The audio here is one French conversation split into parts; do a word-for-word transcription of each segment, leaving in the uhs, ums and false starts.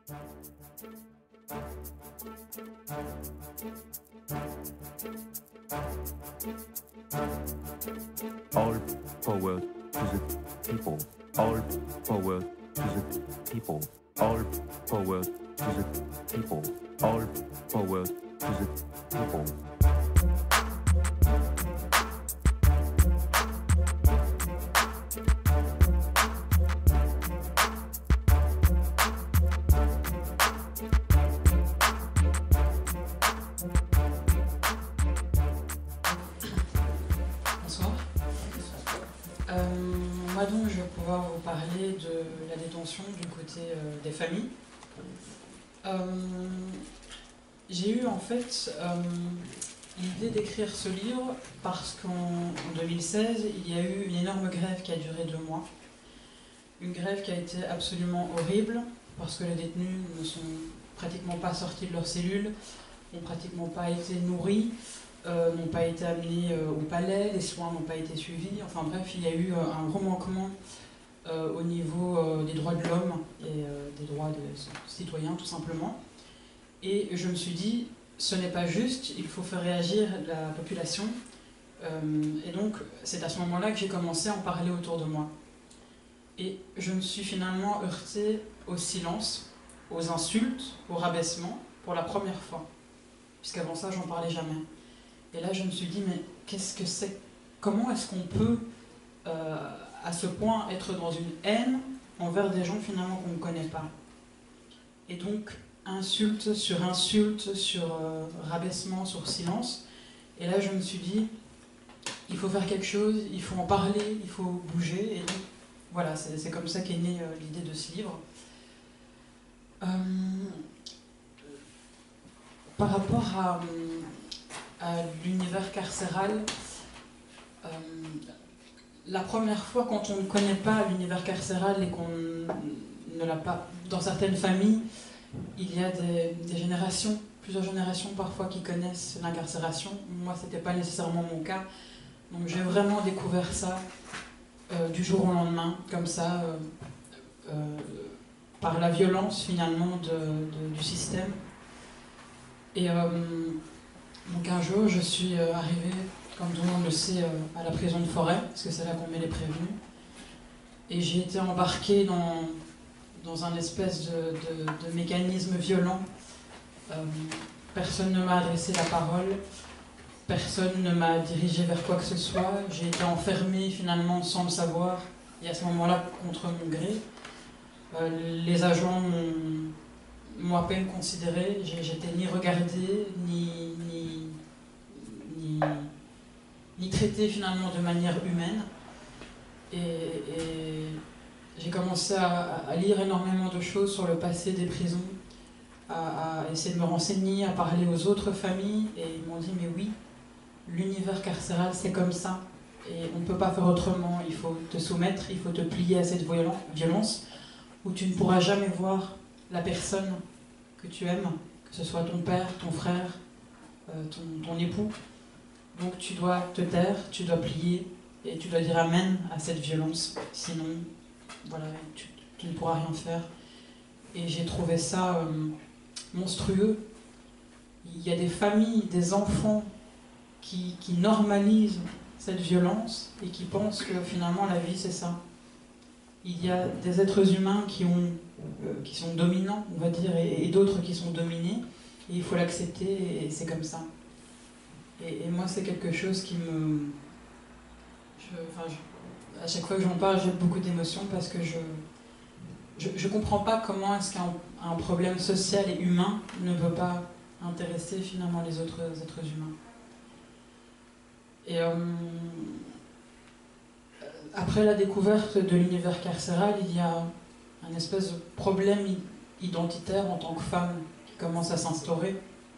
All power to the people. All power to the people. All power to the people. All power to the people. Euh, moi donc je vais pouvoir vous parler de la détention du côté euh, des familles. Euh, J'ai eu en fait euh, l'idée d'écrire ce livre parce qu'en deux mille seize, il y a eu une énorme grève qui a duré deux mois. Une grève qui a été absolument horrible parce que les détenus ne sont pratiquement pas sortis de leurs cellules, n'ont pratiquement pas été nourris, Euh, n'ont pas été amenés euh, au palais, les soins n'ont pas été suivis. Enfin bref, il y a eu euh, un gros manquement euh, au niveau euh, des droits de l'homme et euh, des droits des citoyens tout simplement. Et je me suis dit, ce n'est pas juste, il faut faire réagir la population. Euh, et donc c'est à ce moment-là que j'ai commencé à en parler autour de moi. Et je me suis finalement heurtée au silence, aux insultes, au rabaissement, pour la première fois. Puisqu'avant ça, j'en parlais jamais. Et là, je me suis dit, mais qu'est-ce que c'est? Comment est-ce qu'on peut, euh, à ce point, être dans une haine envers des gens, finalement, qu'on ne connaît pas? Et donc, insulte sur insulte, sur euh, rabaissement, sur silence. Et là, je me suis dit, il faut faire quelque chose, il faut en parler, il faut bouger. Et donc, voilà, c'est comme ça qu'est née euh, l'idée de ce livre. Euh, par rapport à... à l'univers carcéral, euh, la première fois quand on ne connaît pas l'univers carcéral et qu'on ne l'a pas, dans certaines familles, il y a des, des générations, plusieurs générations parfois qui connaissent l'incarcération. Moi, ce n'était pas nécessairement mon cas, donc j'ai vraiment découvert ça euh, du jour au lendemain, comme ça, euh, euh, par la violence finalement de, de, du système. Et euh, donc un jour, je suis euh, arrivée, comme tout le monde le sait, euh, à la prison de Forêt, parce que c'est là qu'on met les prévenus. Et j'ai été embarquée dans, dans un espèce de, de, de mécanisme violent. Euh, personne ne m'a adressé la parole, personne ne m'a dirigée vers quoi que ce soit. J'ai été enfermée finalement sans le savoir, et à ce moment-là, contre mon gré. Euh, les agents m'ont... m'ont à peine considéré, j'étais ni regardée, ni, ni, ni, ni traitée finalement de manière humaine. Et, et j'ai commencé à, à lire énormément de choses sur le passé des prisons, à, à essayer de me renseigner, à parler aux autres familles, et ils m'ont dit mais oui, l'univers carcéral c'est comme ça, et on ne peut pas faire autrement, il faut te soumettre, il faut te plier à cette violence, où tu ne pourras jamais voir la personne que tu aimes, que ce soit ton père, ton frère, euh, ton, ton époux. Donc tu dois te taire, tu dois plier, et tu dois dire amen à cette violence, sinon voilà, tu, tu ne pourras rien faire. Et j'ai trouvé ça euh, monstrueux. Il y a des familles, des enfants qui, qui normalisent cette violence et qui pensent que finalement la vie c'est ça. Il y a des êtres humains qui, ont, euh, qui sont dominants, on va dire, et, et d'autres qui sont dominés, et il faut l'accepter, et c'est comme ça. Et, et moi, c'est quelque chose qui me... Je, enfin, je, à chaque fois que j'en parle, j'ai beaucoup d'émotions, parce que je ne comprends pas comment est-ce qu'un un problème social et humain ne peut pas intéresser finalement les autres êtres humains. Et... Euh, Après la découverte de l'univers carcéral, il y a un espèce de problème identitaire en tant que femme qui commence à s'instaurer.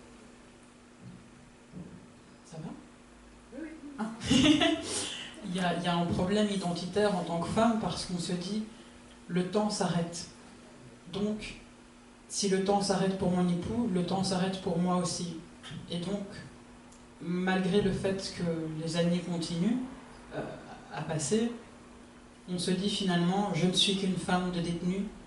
Ça va? Oui, oui. Ah. il, y a, il y a un problème identitaire en tant que femme parce qu'on se dit le temps s'arrête. Donc, si le temps s'arrête pour mon époux, le temps s'arrête pour moi aussi. Et donc, malgré le fait que les années continuent euh, à passer, on se dit finalement, je ne suis qu'une femme de détenue,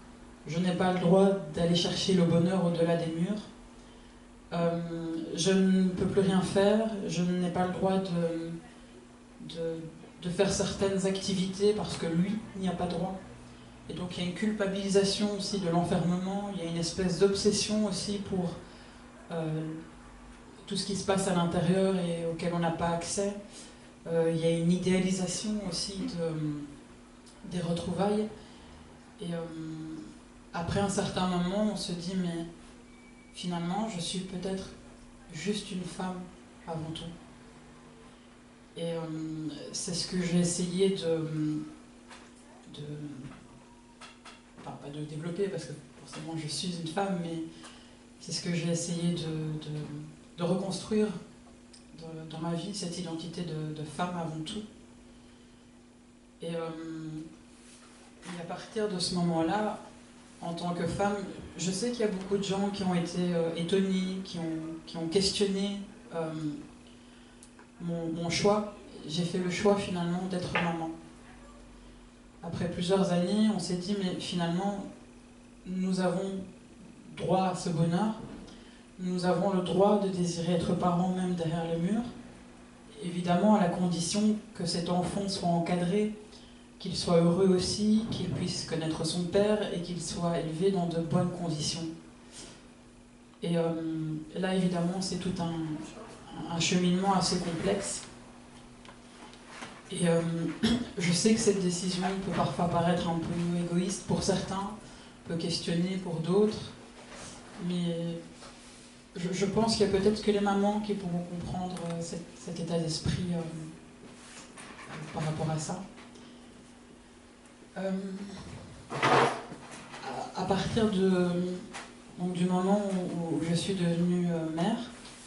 je n'ai pas le droit d'aller chercher le bonheur au-delà des murs. Euh, je ne peux plus rien faire, je n'ai pas le droit de, de, de faire certaines activités parce que lui n'y a pas droit. Et donc il y a une culpabilisation aussi de l'enfermement, il y a une espèce d'obsession aussi pour euh, tout ce qui se passe à l'intérieur et auquel on n'a pas accès. Euh, il y a une idéalisation aussi de, des retrouvailles. Et euh, après un certain moment, on se dit, mais finalement, je suis peut-être juste une femme avant tout. Et euh, c'est ce que j'ai essayé de, de... Enfin, pas de développer, parce que forcément je suis une femme, mais c'est ce que j'ai essayé de, de, de reconstruire de, dans ma vie, cette identité de, de femme avant tout. Et, euh, et à partir de ce moment-là, en tant que femme, je sais qu'il y a beaucoup de gens qui ont été euh, étonnés, qui ont, qui ont questionné euh, mon, mon choix. J'ai fait le choix finalement d'être maman. Après plusieurs années, on s'est dit, mais finalement, nous avons droit à ce bonheur. Nous avons le droit de désirer être parents même derrière les murs. Évidemment, à la condition que cet enfant soit encadré, qu'il soit heureux aussi, qu'il puisse connaître son père et qu'il soit élevé dans de bonnes conditions. Et euh, là, évidemment, c'est tout un, un cheminement assez complexe. Et euh, je sais que cette décision peut parfois paraître un peu égoïste pour certains, peut questionner pour d'autres, mais je, je pense qu'il y a peut-être que les mamans qui pourront comprendre cet, cet état d'esprit euh, par rapport à ça. Euh, à, à partir de, donc, du moment où, où je suis devenue euh, mère,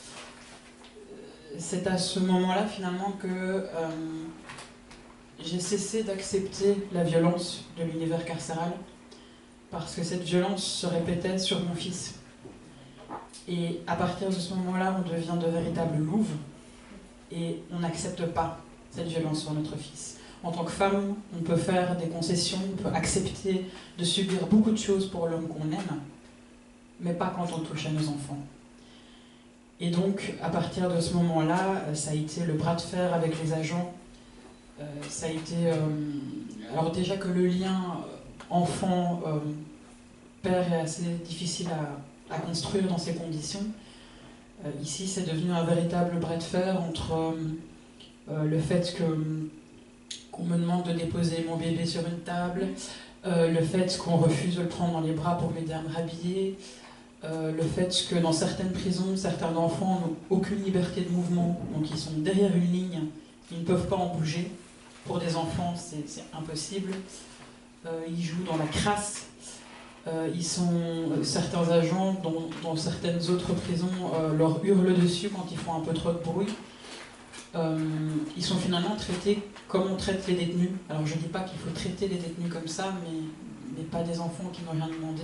c'est à ce moment-là finalement que euh, j'ai cessé d'accepter la violence de l'univers carcéral parce que cette violence se répétait sur mon fils. Et à partir de ce moment-là, on devient de véritables louves et on n'accepte pas cette violence sur notre fils. En tant que femme, on peut faire des concessions, on peut accepter de subir beaucoup de choses pour l'homme qu'on aime, mais pas quand on touche à nos enfants. Et donc, à partir de ce moment-là, ça a été le bras de fer avec les agents. Euh, ça a été... Euh, alors déjà que le lien enfant-père est assez difficile à, à construire dans ces conditions. Euh, ici, c'est devenu un véritable bras de fer entre euh, le fait que... qu'on me demande de déposer mon bébé sur une table, euh, le fait qu'on refuse de le prendre dans les bras pour m'aider à me rhabiller, euh, le fait que dans certaines prisons, certains enfants n'ont aucune liberté de mouvement, donc ils sont derrière une ligne, ils ne peuvent pas en bouger. Pour des enfants, c'est impossible. Euh, ils jouent dans la crasse. Euh, ils sont, euh, certains agents, dans, dans certaines autres prisons, euh, leur hurlent dessus quand ils font un peu trop de bruit. Euh, ils sont finalement traités comme on traite les détenus. Alors je ne dis pas qu'il faut traiter les détenus comme ça, mais, mais pas des enfants qui n'ont rien demandé.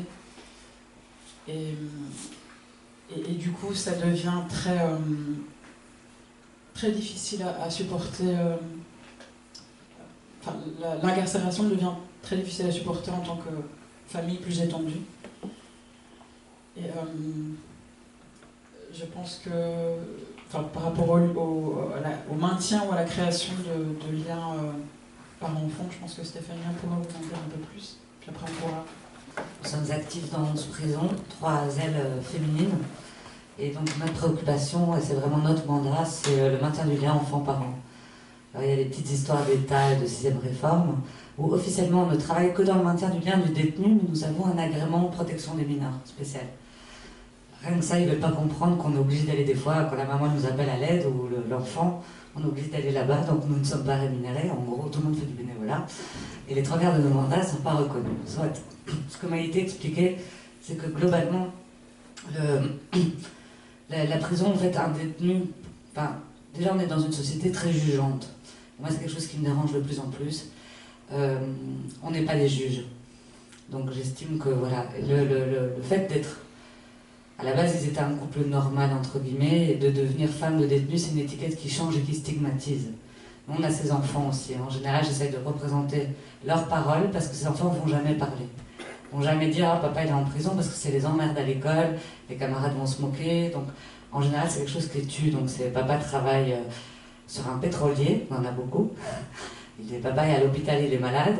Et, et, et du coup, ça devient très, euh, très difficile à, à supporter. Euh, enfin, l'incarcération devient très difficile à supporter en tant que famille plus étendue. Et euh, je pense que... Enfin, par rapport au, au, la, au maintien ou à la création de, de liens euh, par enfant, je pense que Stéphanie pourra vous en dire un peu plus. Puis après, on pourra... Nous sommes actifs dans onze prisons, trois ailes euh, féminines. Et donc, notre préoccupation, et c'est vraiment notre mandat, c'est euh, le maintien du lien enfant-parent. Il y a des petites histoires d'État et de sixième réforme, où officiellement, on ne travaille que dans le maintien du lien du détenu, mais nous avons un agrément protection des mineurs spécial. Rien que ça, ils ne veulent pas comprendre qu'on est obligé d'aller des fois, quand la maman nous appelle à l'aide, ou l'enfant, on est obligé d'aller là-bas, donc nous ne sommes pas rémunérés. En gros, tout le monde fait du bénévolat. Et les trois quarts de nos mandats ne sont pas reconnus. Soit, ce que m'a été expliqué, c'est que globalement, le, la, la prison, en fait, un détenu... Enfin, déjà, on est dans une société très jugeante. Moi, c'est quelque chose qui me dérange de plus en plus. Euh, on n'est pas des juges. Donc, j'estime que, voilà, le, le, le, le fait d'être... À la base, ils étaient un couple normal, entre guillemets, et de devenir femme de détenu, c'est une étiquette qui change et qui stigmatise. Nous, on a ces enfants aussi. En général, j'essaie de représenter leurs paroles, parce que ces enfants ne vont jamais parler. vont jamais dire ah, papa il est en prison parce que c'est les emmerdes à l'école, les camarades vont se moquer. Donc en général c'est quelque chose qui tue. Donc c'est papa travaille euh, sur un pétrolier, on en a beaucoup. Il est, papa est à l'hôpital, il est malade.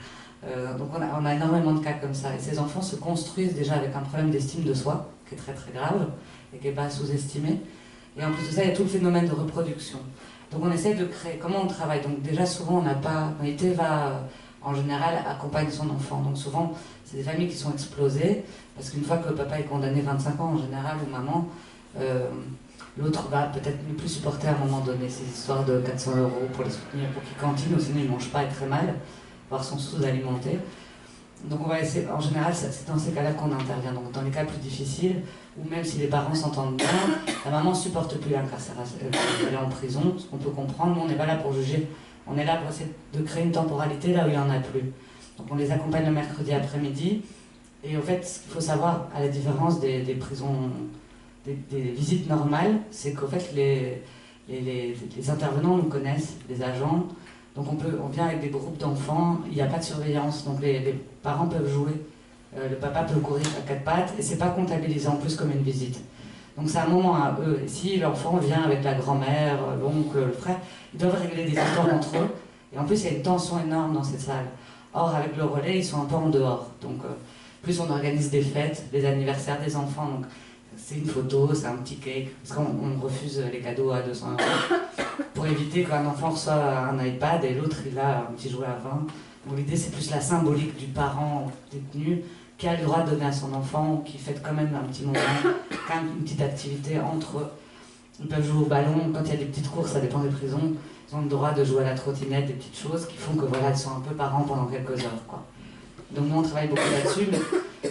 Euh, donc on a, on a énormément de cas comme ça. Et ces enfants se construisent déjà avec un problème d'estime de soi qui est très très grave et qui n'est pas sous-estimé. Et en plus de ça, il y a tout le phénomène de reproduction. Donc on essaie de créer. Comment on travaille? Donc déjà souvent on n'a pas. I T va euh, en général accompagne son enfant. Donc souvent c'est des familles qui sont explosées parce qu'une fois que papa est condamné vingt-cinq ans en général ou maman, euh, l'autre va peut-être ne plus supporter à un moment donné ces histoires de quatre cents euros pour les soutenir, pour qu'ils cantinent ou sinon ils ne mangent pas et très mal, voire sont sous-alimentés. Donc on va essayer, en général c'est dans ces cas-là qu'on intervient. Donc dans les cas plus difficiles, ou même si les parents s'entendent bien, la maman ne supporte plus l'incarcération, elle est en prison, ce qu'on peut comprendre, nous on n'est pas là pour juger, on est là pour essayer de créer une temporalité là où il n'y en a plus. Donc on les accompagne le mercredi après-midi, et en fait ce qu'il faut savoir, à la différence des, des prisons, des, des visites normales, c'est qu'en fait les, les, les, les intervenants nous connaissent, les agents, donc on, peut, on vient avec des groupes d'enfants, il n'y a pas de surveillance, donc les, les parents peuvent jouer. Euh, le papa peut courir à quatre pattes et c'est pas comptabilisé en plus comme une visite. Donc c'est un moment à eux. Et si l'enfant vient avec la grand-mère, l'oncle, le frère, ils doivent régler des histoires entre eux. Et en plus il y a une tension énorme dans cette salle. Or avec le relais ils sont un peu en dehors. Donc euh, plus on organise des fêtes, des anniversaires des enfants. Donc c'est une photo, c'est un petit cake. Parce qu'on on refuse les cadeaux à deux cents euros pour éviter qu'un enfant reçoive un iPad et l'autre il a un petit jouet à vingt. Donc l'idée c'est plus la symbolique du parent détenu qui a le droit de donner à son enfant, qui fait quand même un petit moment, quand même une petite activité entre eux. Ils peuvent jouer au ballon, quand il y a des petites courses, ça dépend des prisons, ils ont le droit de jouer à la trottinette, des petites choses qui font que voilà, ils sont un peu parents pendant quelques heures, quoi. Donc nous on travaille beaucoup là-dessus, mais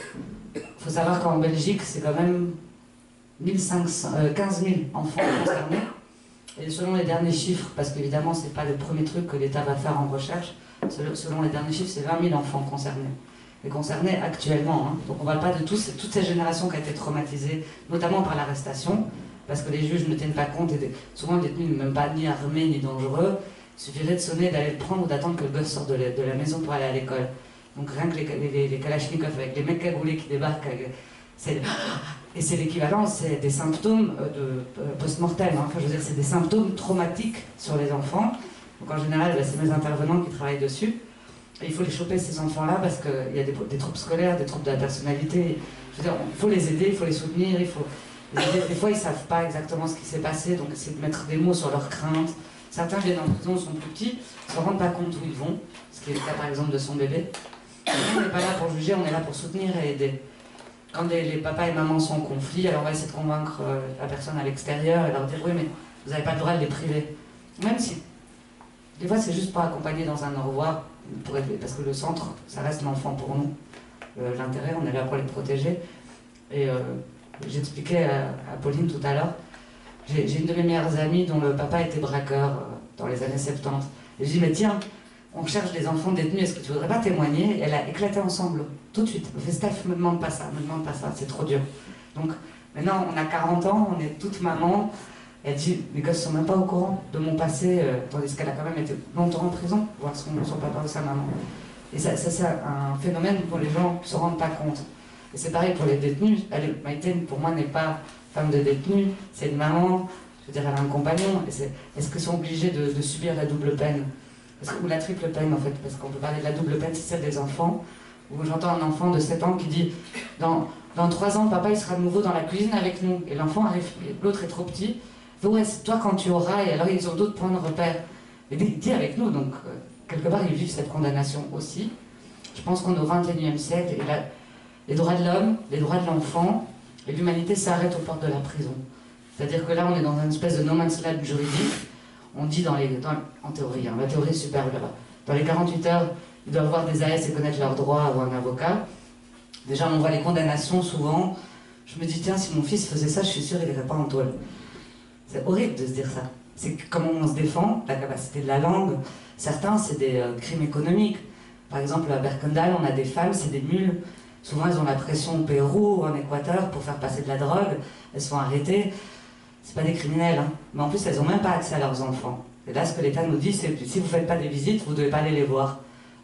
il faut savoir qu'en Belgique c'est quand même mille cinq cents, euh, quinze mille enfants concernés, et selon les derniers chiffres, parce qu'évidemment c'est pas le premier truc que l'État va faire en recherche, selon les derniers chiffres c'est vingt mille enfants concernés. Et concernés actuellement. Hein. Donc on ne parle pas de tous, toute cette génération qui a été traumatisée, notamment par l'arrestation, parce que les juges ne tiennent pas compte, et des, souvent les détenus ne sont même pas ni armés ni dangereux, il suffirait de sonner, d'aller le prendre ou d'attendre que le gosse sorte de la, de la maison pour aller à l'école. Donc rien que les, les, les kalachnikovs avec les mecs cagoulés qui débarquent, c'est, et c'est l'équivalent, c'est des symptômes de post-mortem, hein. Enfin je veux dire c'est des symptômes traumatiques sur les enfants. Donc en général bah, c'est mes intervenants qui travaillent dessus. Et il faut les choper ces enfants-là parce qu'il y a des, des troubles scolaires, des troubles de la personnalité. Je veux dire, il faut les aider, il faut les soutenir, il faut les aider. Des fois ils ne savent pas exactement ce qui s'est passé, donc essayer de mettre des mots sur leurs craintes. Certains viennent en prison, sont plus petits, ne se rendent pas compte où ils vont, ce qui est le cas par exemple de son bébé. Et nous, on n'est pas là pour juger, on est là pour soutenir et aider. Quand les, les papas et mamans sont en conflit, alors on va essayer de convaincre euh, la personne à l'extérieur et leur dire oui mais vous n'avez pas le droit de les priver. Même si, des fois c'est juste pour accompagner dans un au revoir, pour aider, parce que le centre, ça reste l'enfant pour nous. Euh, L'intérêt, on est là pour les protéger. Et euh, j'expliquais à, à Pauline tout à l'heure, j'ai une de mes meilleures amies dont le papa était braqueur euh, dans les années soixante-dix. Et je dis, mais tiens, on cherche des enfants détenus, est-ce que tu voudrais pas témoigner? Et elle a éclaté en sanglots, tout de suite. Elle fait, Steph, me demande pas ça, me demande pas ça, c'est trop dur. Donc maintenant, on a quarante ans, on est toute maman. Elle dit, mes gosses ne sont même pas au courant de mon passé, euh, tandis qu'elle a quand même été longtemps en prison, voir son, son papa ou sa maman. Et ça, ça c'est un phénomène dont les gens ne se rendent pas compte. Et c'est pareil pour les détenus. Elle, Maïté, pour moi, n'est pas femme de détenue, c'est une maman, je veux dire, elle a un compagnon. Est-ce qu'ils sont obligés de, de subir la double peine? Parce que, ou la triple peine, en fait, parce qu'on peut parler de la double peine, c'est celle des enfants, où j'entends un enfant de sept ans qui dit, dans, dans trois ans, papa, il sera de nouveau dans la cuisine avec nous. Et l'enfant arrive, l'autre est trop petit. Ouais, c'est toi quand tu auras, et alors ils ont d'autres points de repère. Mais dis avec nous, donc euh, quelque part ils vivent cette condamnation aussi. Je pense qu'on est au vingt et unième siècle, et la, les droits de l'homme, les droits de l'enfant, et l'humanité s'arrêtent aux portes de la prison. C'est-à-dire que là on est dans une espèce de no man's land juridique. On dit dans les, dans, en théorie, hein, la théorie est super là-bas. Dans les quarante-huit heures, ils doivent avoir des A S et connaître leurs droits ou un avocat. Déjà on voit les condamnations souvent. Je me dis tiens, si mon fils faisait ça, je suis sûre qu'il n'irait pas en tôle. C'est horrible de se dire ça. C'est comment on se défend, la capacité de la langue. Certains, c'est des euh, crimes économiques. Par exemple, à Berkendal, on a des femmes, c'est des mules. Souvent, elles ont la pression au Pérou ou en Équateur pour faire passer de la drogue. Elles sont arrêtées. C'est pas des criminels, hein. Mais en plus, elles n'ont même pas accès à leurs enfants. Et là, ce que l'État nous dit, c'est que si vous ne faites pas des visites, vous ne devez pas aller les voir.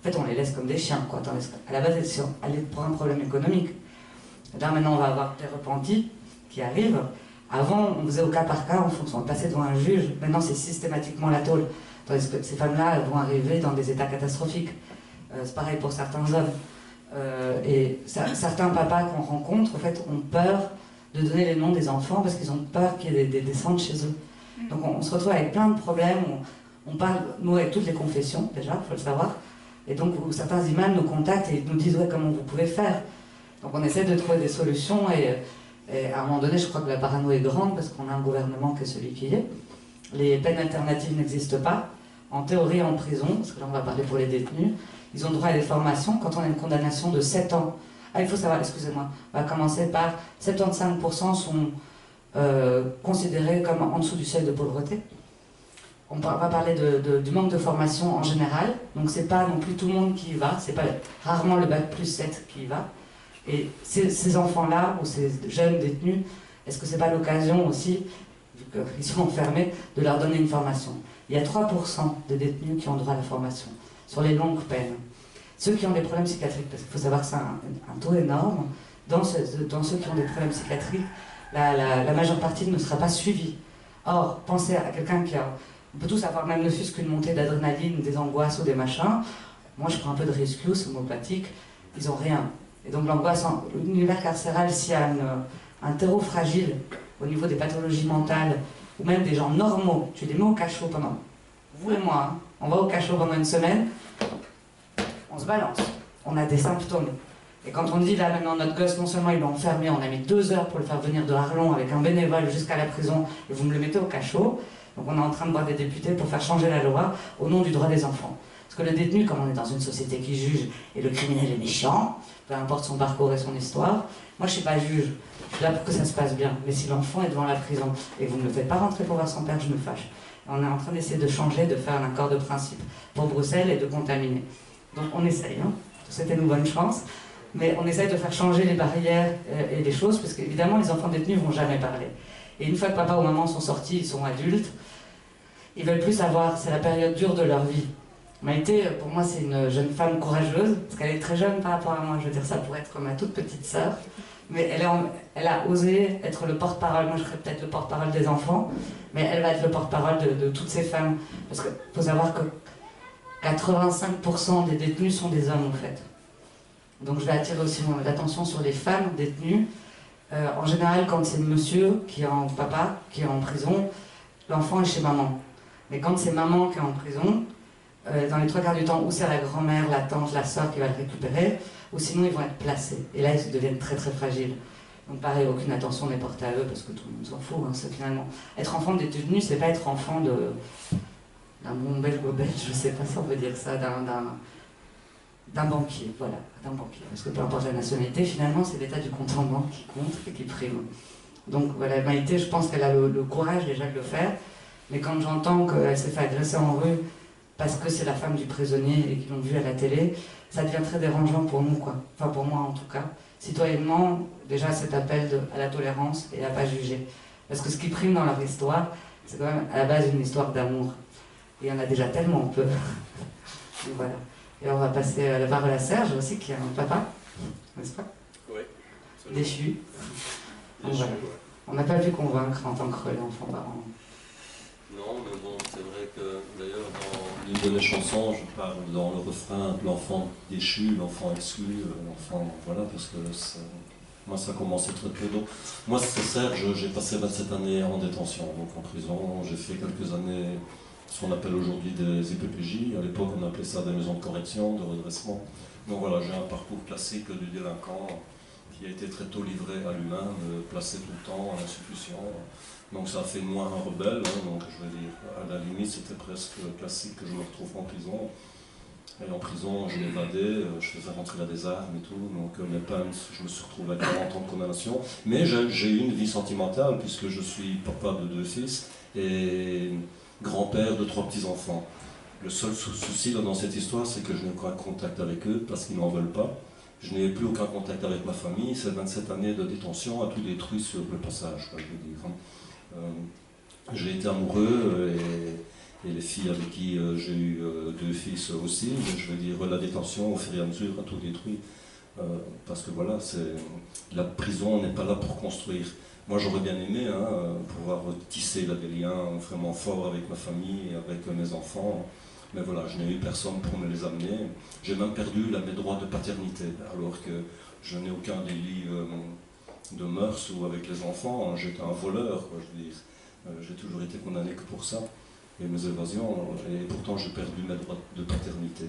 fait, on les laisse comme des chiens, quoi. À la base, elle est pour un problème économique. Là, maintenant, on va avoir des repentis qui arrivent. Avant, on faisait au cas par cas, en fonction, on passait devant un juge. Maintenant, c'est systématiquement la tôle. Tandis que ces femmes-là vont arriver dans des états catastrophiques. Euh, c'est pareil pour certains hommes. Euh, et ça, certains papas qu'on rencontre, en fait, ont peur de donner les noms des enfants parce qu'ils ont peur qu'il y ait des, des descentes chez eux. Donc on, on se retrouve avec plein de problèmes. On, on parle, nous, avec toutes les confessions, déjà, il faut le savoir. Et donc, certains imams nous contactent et nous disent ouais, comment vous pouvez faire. Donc on essaie de trouver des solutions et, et à un moment donné, je crois que la parano est grande parce qu'on a un gouvernement qui est celui qui est. Les peines alternatives n'existent pas. En théorie, en prison, parce que là on va parler pour les détenus, ils ont droit à des formations quand on a une condamnation de sept ans. Ah, il faut savoir, excusez-moi, on va commencer par soixante-quinze pour cent sont euh, considérés comme en dessous du seuil de pauvreté. On va parler de, de, du manque de formation en général, donc c'est pas non plus tout le monde qui y va, c'est pas rarement le bac plus sept qui y va. Et ces, ces enfants-là, ou ces jeunes détenus, est-ce que c'est pas l'occasion aussi, vu qu'ils sont enfermés, de leur donner une formation? Il y a trois pour cent des détenus qui ont droit à la formation, sur les longues peines. Ceux qui ont des problèmes psychiatriques, parce qu'il faut savoir que c'est un, un taux énorme, dans, ce, dans ceux qui ont des problèmes psychiatriques, la, la, la majeure partie ne sera pas suivie. Or, pensez à quelqu'un qui a... On peut tous avoir même ne fût-ce qu'une montée d'adrénaline, des angoisses ou des machins. Moi, je prends un peu de risque homopathique, ils n'ont rien. Et donc l'angoisse, l'univers carcéral, s'il y a une, un terreau fragile au niveau des pathologies mentales, ou même des gens normaux, tu les mets au cachot pendant... Vous et moi, hein, on va au cachot pendant une semaine, on se balance, on a des symptômes. Et quand on dit là maintenant notre gosse, non seulement il est enfermé, on a mis deux heures pour le faire venir de Arlon avec un bénévole jusqu'à la prison, et vous me le mettez au cachot, donc on est en train de voir des députés pour faire changer la loi au nom du droit des enfants. Parce que le détenu, comme on est dans une société qui juge, et le criminel est méchant, peu importe son parcours et son histoire, moi je ne suis pas juge, je suis là pour que ça se passe bien. Mais si l'enfant est devant la prison et vous ne le faites pas rentrer pour voir son père, je me fâche. Et on est en train d'essayer de changer, de faire un accord de principe pour Bruxelles et de contaminer. Donc on essaye, hein. C'était une bonne chance, mais on essaye de faire changer les barrières et les choses, parce qu'évidemment les enfants détenus ne vont jamais parler. Et une fois que papa ou maman sont sortis, ils sont adultes, ils veulent plus savoir, c'est la période dure de leur vie. Maïté, pour moi, c'est une jeune femme courageuse, parce qu'elle est très jeune par rapport à moi, je veux dire ça pour être ma toute petite sœur, mais elle, est en, elle a osé être le porte-parole. Moi je serais peut-être le porte-parole des enfants, mais elle va être le porte-parole de, de toutes ces femmes, parce qu'il faut savoir que quatre-vingt-cinq pour cent des détenus sont des hommes en fait. Donc je vais attirer aussi l'attention sur les femmes détenues. Euh, en général, quand c'est monsieur qui est en papa, qui est en prison, l'enfant est chez maman. Mais quand c'est maman qui est en prison, euh, dans les trois quarts du temps, ou c'est la grand-mère, la tante, la sœur qui va le récupérer, ou sinon ils vont être placés. Et là, ils deviennent très très fragiles. Donc pareil, aucune attention n'est portée à eux, parce que tout le monde s'en fout, hein, c'est finalement. Être enfant de détenu, c'est pas être enfant de... d'un bon belge ou belge, je sais pas si on peut dire ça, d'un... d'un banquier, voilà, d'un banquier. Parce que peu importe la nationalité, finalement, c'est l'état du compte en banque qui compte et qui prime. Donc voilà, Maïté, je pense qu'elle a le, le courage déjà de le faire, mais quand j'entends qu'elle s'est fait agresser en rue parce que c'est la femme du prisonnier et qu'ils l'ont vue à la télé, ça devient très dérangeant pour nous, quoi. Enfin, pour moi en tout cas. Citoyennement, déjà cet appel de, à la tolérance et à pas juger. Parce que ce qui prime dans leur histoire, c'est quand même à la base une histoire d'amour. Et il y en a déjà tellement peu. Donc voilà. Et on va passer à la parole à Serge aussi, qui est un papa, n'est-ce pas? Oui. Déchu. Donc, Déchu, voilà. ouais. On n'a pas pu convaincre en tant que relais enfant-parent. Non, mais bon, c'est vrai que d'ailleurs, dans l'une de mes chansons, je parle dans le refrain de l'enfant déchu, l'enfant exclu, l'enfant, voilà, parce que ça, moi ça a commencé très peu tôt. Moi, c'est Serge, j'ai passé vingt-sept années en détention, donc en prison, j'ai fait quelques années, ce qu'on appelle aujourd'hui des I P P J, à l'époque on appelait ça des maisons de correction, de redressement. Donc voilà, j'ai un parcours classique du délinquant qui a été très tôt livré à l'humain, placé tout le temps à l'institution. Donc ça a fait de moi un rebelle, hein, donc je vais dire, à la limite c'était presque classique que je me retrouve en prison. Et en prison je m'évadais, je faisais rentrer là des armes et tout, donc mes peines, je me suis retrouvé à quarante ans de condamnation. Mais j'ai eu une vie sentimentale puisque je suis papa de deux fils et grand-père de trois petits-enfants. Le seul souci dans cette histoire, c'est que je n'ai aucun contact avec eux parce qu'ils n'en veulent pas. Je n'ai plus aucun contact avec ma famille, c'est vingt-sept années de détention à tout détruit sur le passage, je veux dire. Euh, j'ai été amoureux et les filles avec qui euh, j'ai eu euh, deux fils aussi. Mais je veux dire, la détention, au fur et à mesure, a tout détruit. Euh, parce que voilà, c'est, la prison n'est pas là pour construire. Moi, j'aurais bien aimé hein, pouvoir tisser là, des liens vraiment forts avec ma famille et avec mes enfants. Mais voilà, je n'ai eu personne pour me les amener. J'ai même perdu là, mes droits de paternité, alors que je n'ai aucun délit euh, de mœurs ou avec les enfants. Hein. J'étais un voleur, quoi, je veux dire. Euh, j'ai toujours été condamné que pour ça, et mes évasions, et pourtant j'ai perdu mes droits de paternité.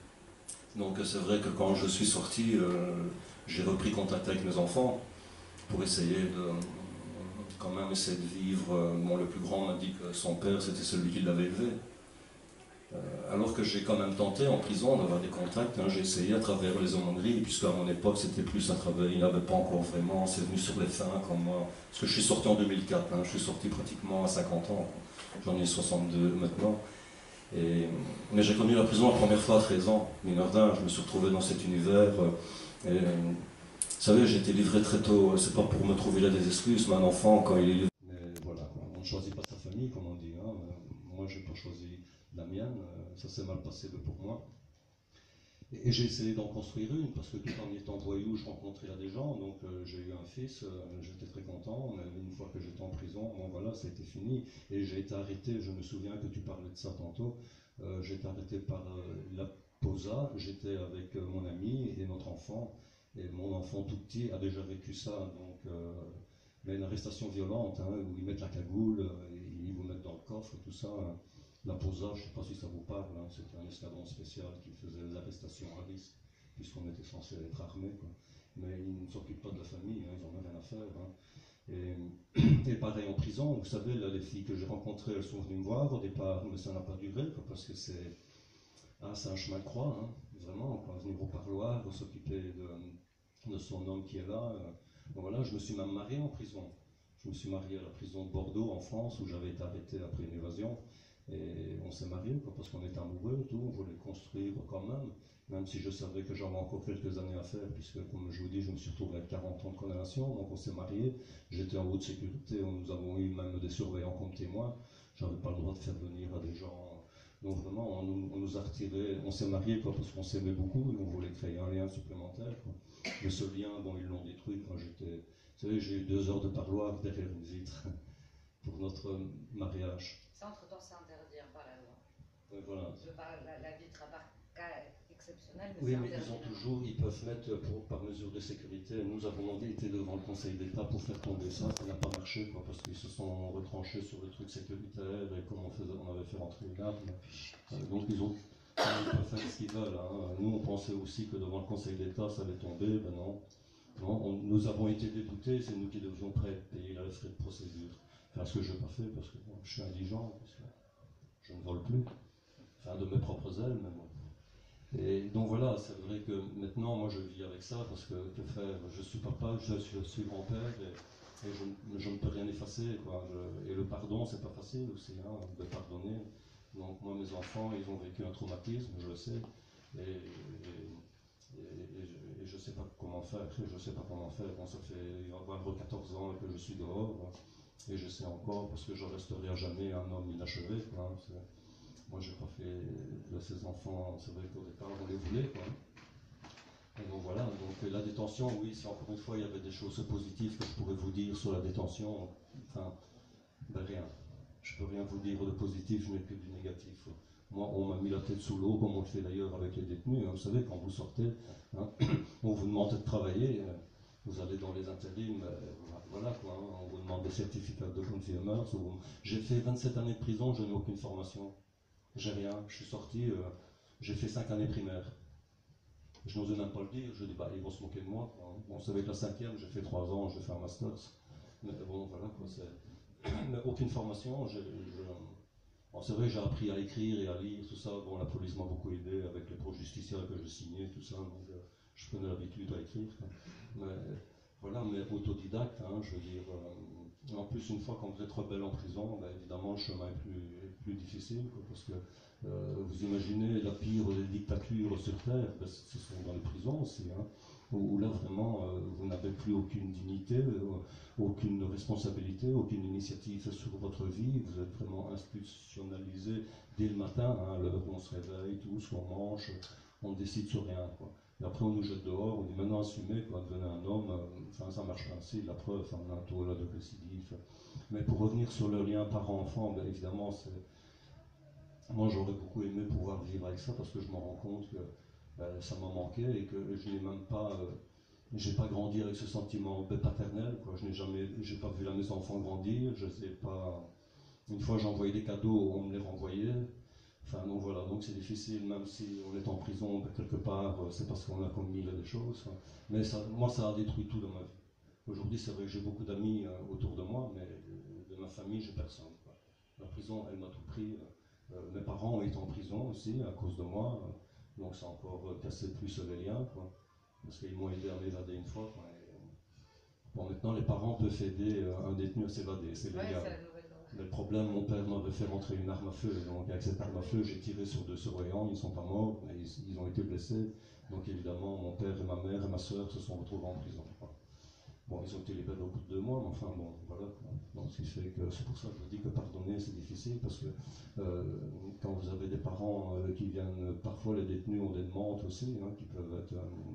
Donc c'est vrai que quand je suis sorti, euh, j'ai repris contact avec mes enfants pour essayer de quand même essayer de vivre. Euh, bon, le plus grand m'a dit que son père c'était celui qui l'avait élevé. Euh, alors que j'ai quand même tenté en prison d'avoir des contacts, hein, j'ai essayé à travers les aumôneries, puisque à mon époque c'était plus à travers, il n'y avait pas encore vraiment, c'est venu sur les fins comme moi, parce que je suis sorti en deux mille quatre, hein, je suis sorti pratiquement à cinquante ans, j'en ai soixante-deux maintenant, et, mais j'ai connu la prison la première fois à treize ans, mineur, je me suis retrouvé dans cet univers, et, vous savez, j'ai été livré très tôt, c'est pas pour me trouver là des excuses, mais un enfant quand il est livré, mais voilà, on ne choisit pas sa famille comme on dit, hein. Moi j'ai pas choisi la mienne, ça s'est mal passé pour moi. Et, et j'ai essayé d'en construire une, parce que tout en étant voyou, je rencontrais là des gens, donc euh, j'ai eu un fils, euh, j'étais très content, mais une fois que j'étais en prison, bon voilà, ça a été fini, et j'ai été arrêté, je me souviens que tu parlais de ça tantôt, euh, j'ai été arrêté par euh, la POSA, j'étais avec euh, mon ami et notre enfant, et mon enfant tout petit a déjà vécu ça, donc, euh, mais une arrestation violente, hein, où ils mettent la cagoule, euh, ils vous mettent dans le coffre, tout ça, hein. La POSA, je ne sais pas si ça vous parle, hein, c'était un escadron spécial qui faisait les arrestations à risque, puisqu'on était censé être armé, quoi. Mais ils ne s'occupent pas de la famille, hein, ils n'en ont rien à faire. Hein. Et, et pareil en prison, vous savez, là, les filles que j'ai rencontrées, elles sont venues me voir au départ, mais ça n'a pas duré, quoi, parce que c'est ah, c'est un chemin de croix, hein, vraiment, quoi, venir au parloir, s'occuper de, de son homme qui est là. Euh, bon, voilà, je me suis même marié en prison. Je me suis marié à la prison de Bordeaux, en France, où j'avais été arrêté après une évasion. Et on s'est mariés parce qu'on était amoureux, tout, on voulait construire quand même, même si je savais que j'avais encore quelques années à faire, puisque comme je vous dis, je me suis retrouvé avec quarante ans de condamnation, donc on s'est mariés, j'étais en haute sécurité, nous avons eu même des surveillants comme témoins, j'avais pas le droit de faire venir à des gens, donc vraiment on nous, on nous a retirés, on s'est mariés quoi, parce qu'on s'aimait beaucoup et on voulait créer un lien supplémentaire, quoi. Mais ce lien, bon, ils l'ont détruit quand j'étais, vous savez, j'ai eu deux heures de parloir derrière une vitre pour notre mariage. Ça, entre-temps, c'est interdit hein, par la loi. Oui, voilà. Je parle, la, la vitre à part cas exceptionnel, mais oui, c'est mais interdit. ils ont toujours, ils peuvent mettre pour, par mesure de sécurité. Nous avons été devant le Conseil d'État pour faire tomber ça, ça n'a pas marché, quoi, parce qu'ils se sont retranchés sur le truc sécuritaire et comme on, faisait, on avait fait rentrer une arme. Euh, donc ils ont, ils peuvent faire ce qu'ils veulent. Hein. Nous, on pensait aussi que devant le Conseil d'État, ça allait tomber, ben non. non on, nous avons été dégoûtés, c'est nous qui devions payer les frais de procédure. Enfin, ce que je n'ai pas fait parce que bon, je suis indigent, parce que je ne vole plus, enfin de mes propres ailes, mais bon. Et donc voilà, c'est vrai que maintenant, moi je vis avec ça, parce que que faire, je suis papa, je suis, je suis grand-père, et, et je, je ne peux rien effacer, quoi. Je, et le pardon, c'est pas facile aussi, hein, de pardonner. Donc moi, mes enfants, ils ont vécu un traumatisme, je le sais, et, et, et, et je ne sais pas comment faire, je sais pas comment faire. Bon, ça fait, il va y avoir quatorze ans que je suis dehors, et je sais encore, parce que je resterai à jamais un homme inachevé, quoi. Moi, j'ai pas fait de ces enfants, c'est vrai qu'au départ, on les voulait, quoi. Et donc voilà, donc la détention, oui, si encore une fois, il y avait des choses positives que je pourrais vous dire sur la détention, enfin, ben rien. Je peux rien vous dire de positif, je n'ai que du négatif. Moi, on m'a mis la tête sous l'eau, comme on le fait d'ailleurs avec les détenus. Hein. Vous savez, quand vous sortez, hein, on vous demande de travailler, vous allez dans les intérims, euh, voilà quoi, hein, on vous demande des certificats de confirmeurs. J'ai fait vingt-sept années de prison, je n'ai aucune formation. J'ai rien, je suis sorti, euh, j'ai fait cinq années primaires. Je n'osais même pas le dire, je dis bah ils vont se moquer de moi. Quoi. Bon, c'est avec la cinquième, j'ai fait trois ans, j'ai fait un master. Mais bon, voilà quoi, c'est. Mais aucune formation, je... je... Bon, c'est vrai, j'ai appris à écrire et à lire, tout ça. Bon, la police m'a beaucoup aidé avec les pro-justiciaires que je signais, tout ça. Donc, euh, je prenais l'habitude à écrire. Quoi. Mais voilà, mais autodidacte, hein, je veux dire. Euh, en plus, une fois qu'on vous êtes rebelle en prison, ben, évidemment, le chemin est plus, plus difficile, quoi, parce que euh, vous imaginez la pire des dictatures sur Terre, ben, ce sont dans les prisons aussi. Hein. où là vraiment euh, vous n'avez plus aucune dignité, euh, aucune responsabilité, aucune initiative sur votre vie, vous êtes vraiment institutionnalisé dès le matin, hein, l'heure où on se réveille, tout ce qu'on mange, on décide sur rien, quoi. Et après on nous jette dehors, on dit maintenant assumez, quoi, devenez un homme, euh, enfin ça marche pas ainsi, la preuve, enfin, on a un taux là de récidive. Mais pour revenir sur le lien parent-enfant, ben, évidemment, c'est... moi j'aurais beaucoup aimé pouvoir vivre avec ça parce que je me rends compte que ben, ça m'a manqué et que je n'ai même pas, euh, j'ai pas grandi avec ce sentiment paternel, quoi. Je n'ai jamais, j'ai pas vu mes enfants grandir, je sais pas. Une fois j'envoyais des cadeaux, on me les renvoyait. Enfin donc voilà, donc c'est difficile, même si on est en prison ben, quelque part, c'est parce qu'on a commis là, des choses. Hein. Mais ça, moi ça a détruit tout dans ma vie. Aujourd'hui c'est vrai que j'ai beaucoup d'amis euh, autour de moi, mais de, de ma famille j'ai personne, quoi. La prison elle m'a tout pris. Euh, euh, mes parents ont été en prison aussi à cause de moi. Euh, Donc ça a encore cassé plus les liens, quoi. Parce qu'ils m'ont aidé à m'évader une fois. Quoi. Et, bon, maintenant, les parents peuvent aider un détenu à s'évader, c'est légal. Ouais, mais le problème, mon père m'avait fait rentrer une arme à feu. Donc avec cette arme à feu, j'ai tiré sur deux surveillants, ils ne sont pas morts, mais ils, ils ont été blessés. Donc évidemment, mon père et ma mère et ma soeur se sont retrouvés en prison. Quoi. Bon, ils ont été libérés au bout de deux mois, mais enfin, bon, voilà. Donc, ce qui fait que c'est pour ça que je dis que pardonner, c'est difficile, parce que euh, quand vous avez des parents euh, qui viennent, parfois les détenus ont des demandes aussi, hein, qui peuvent être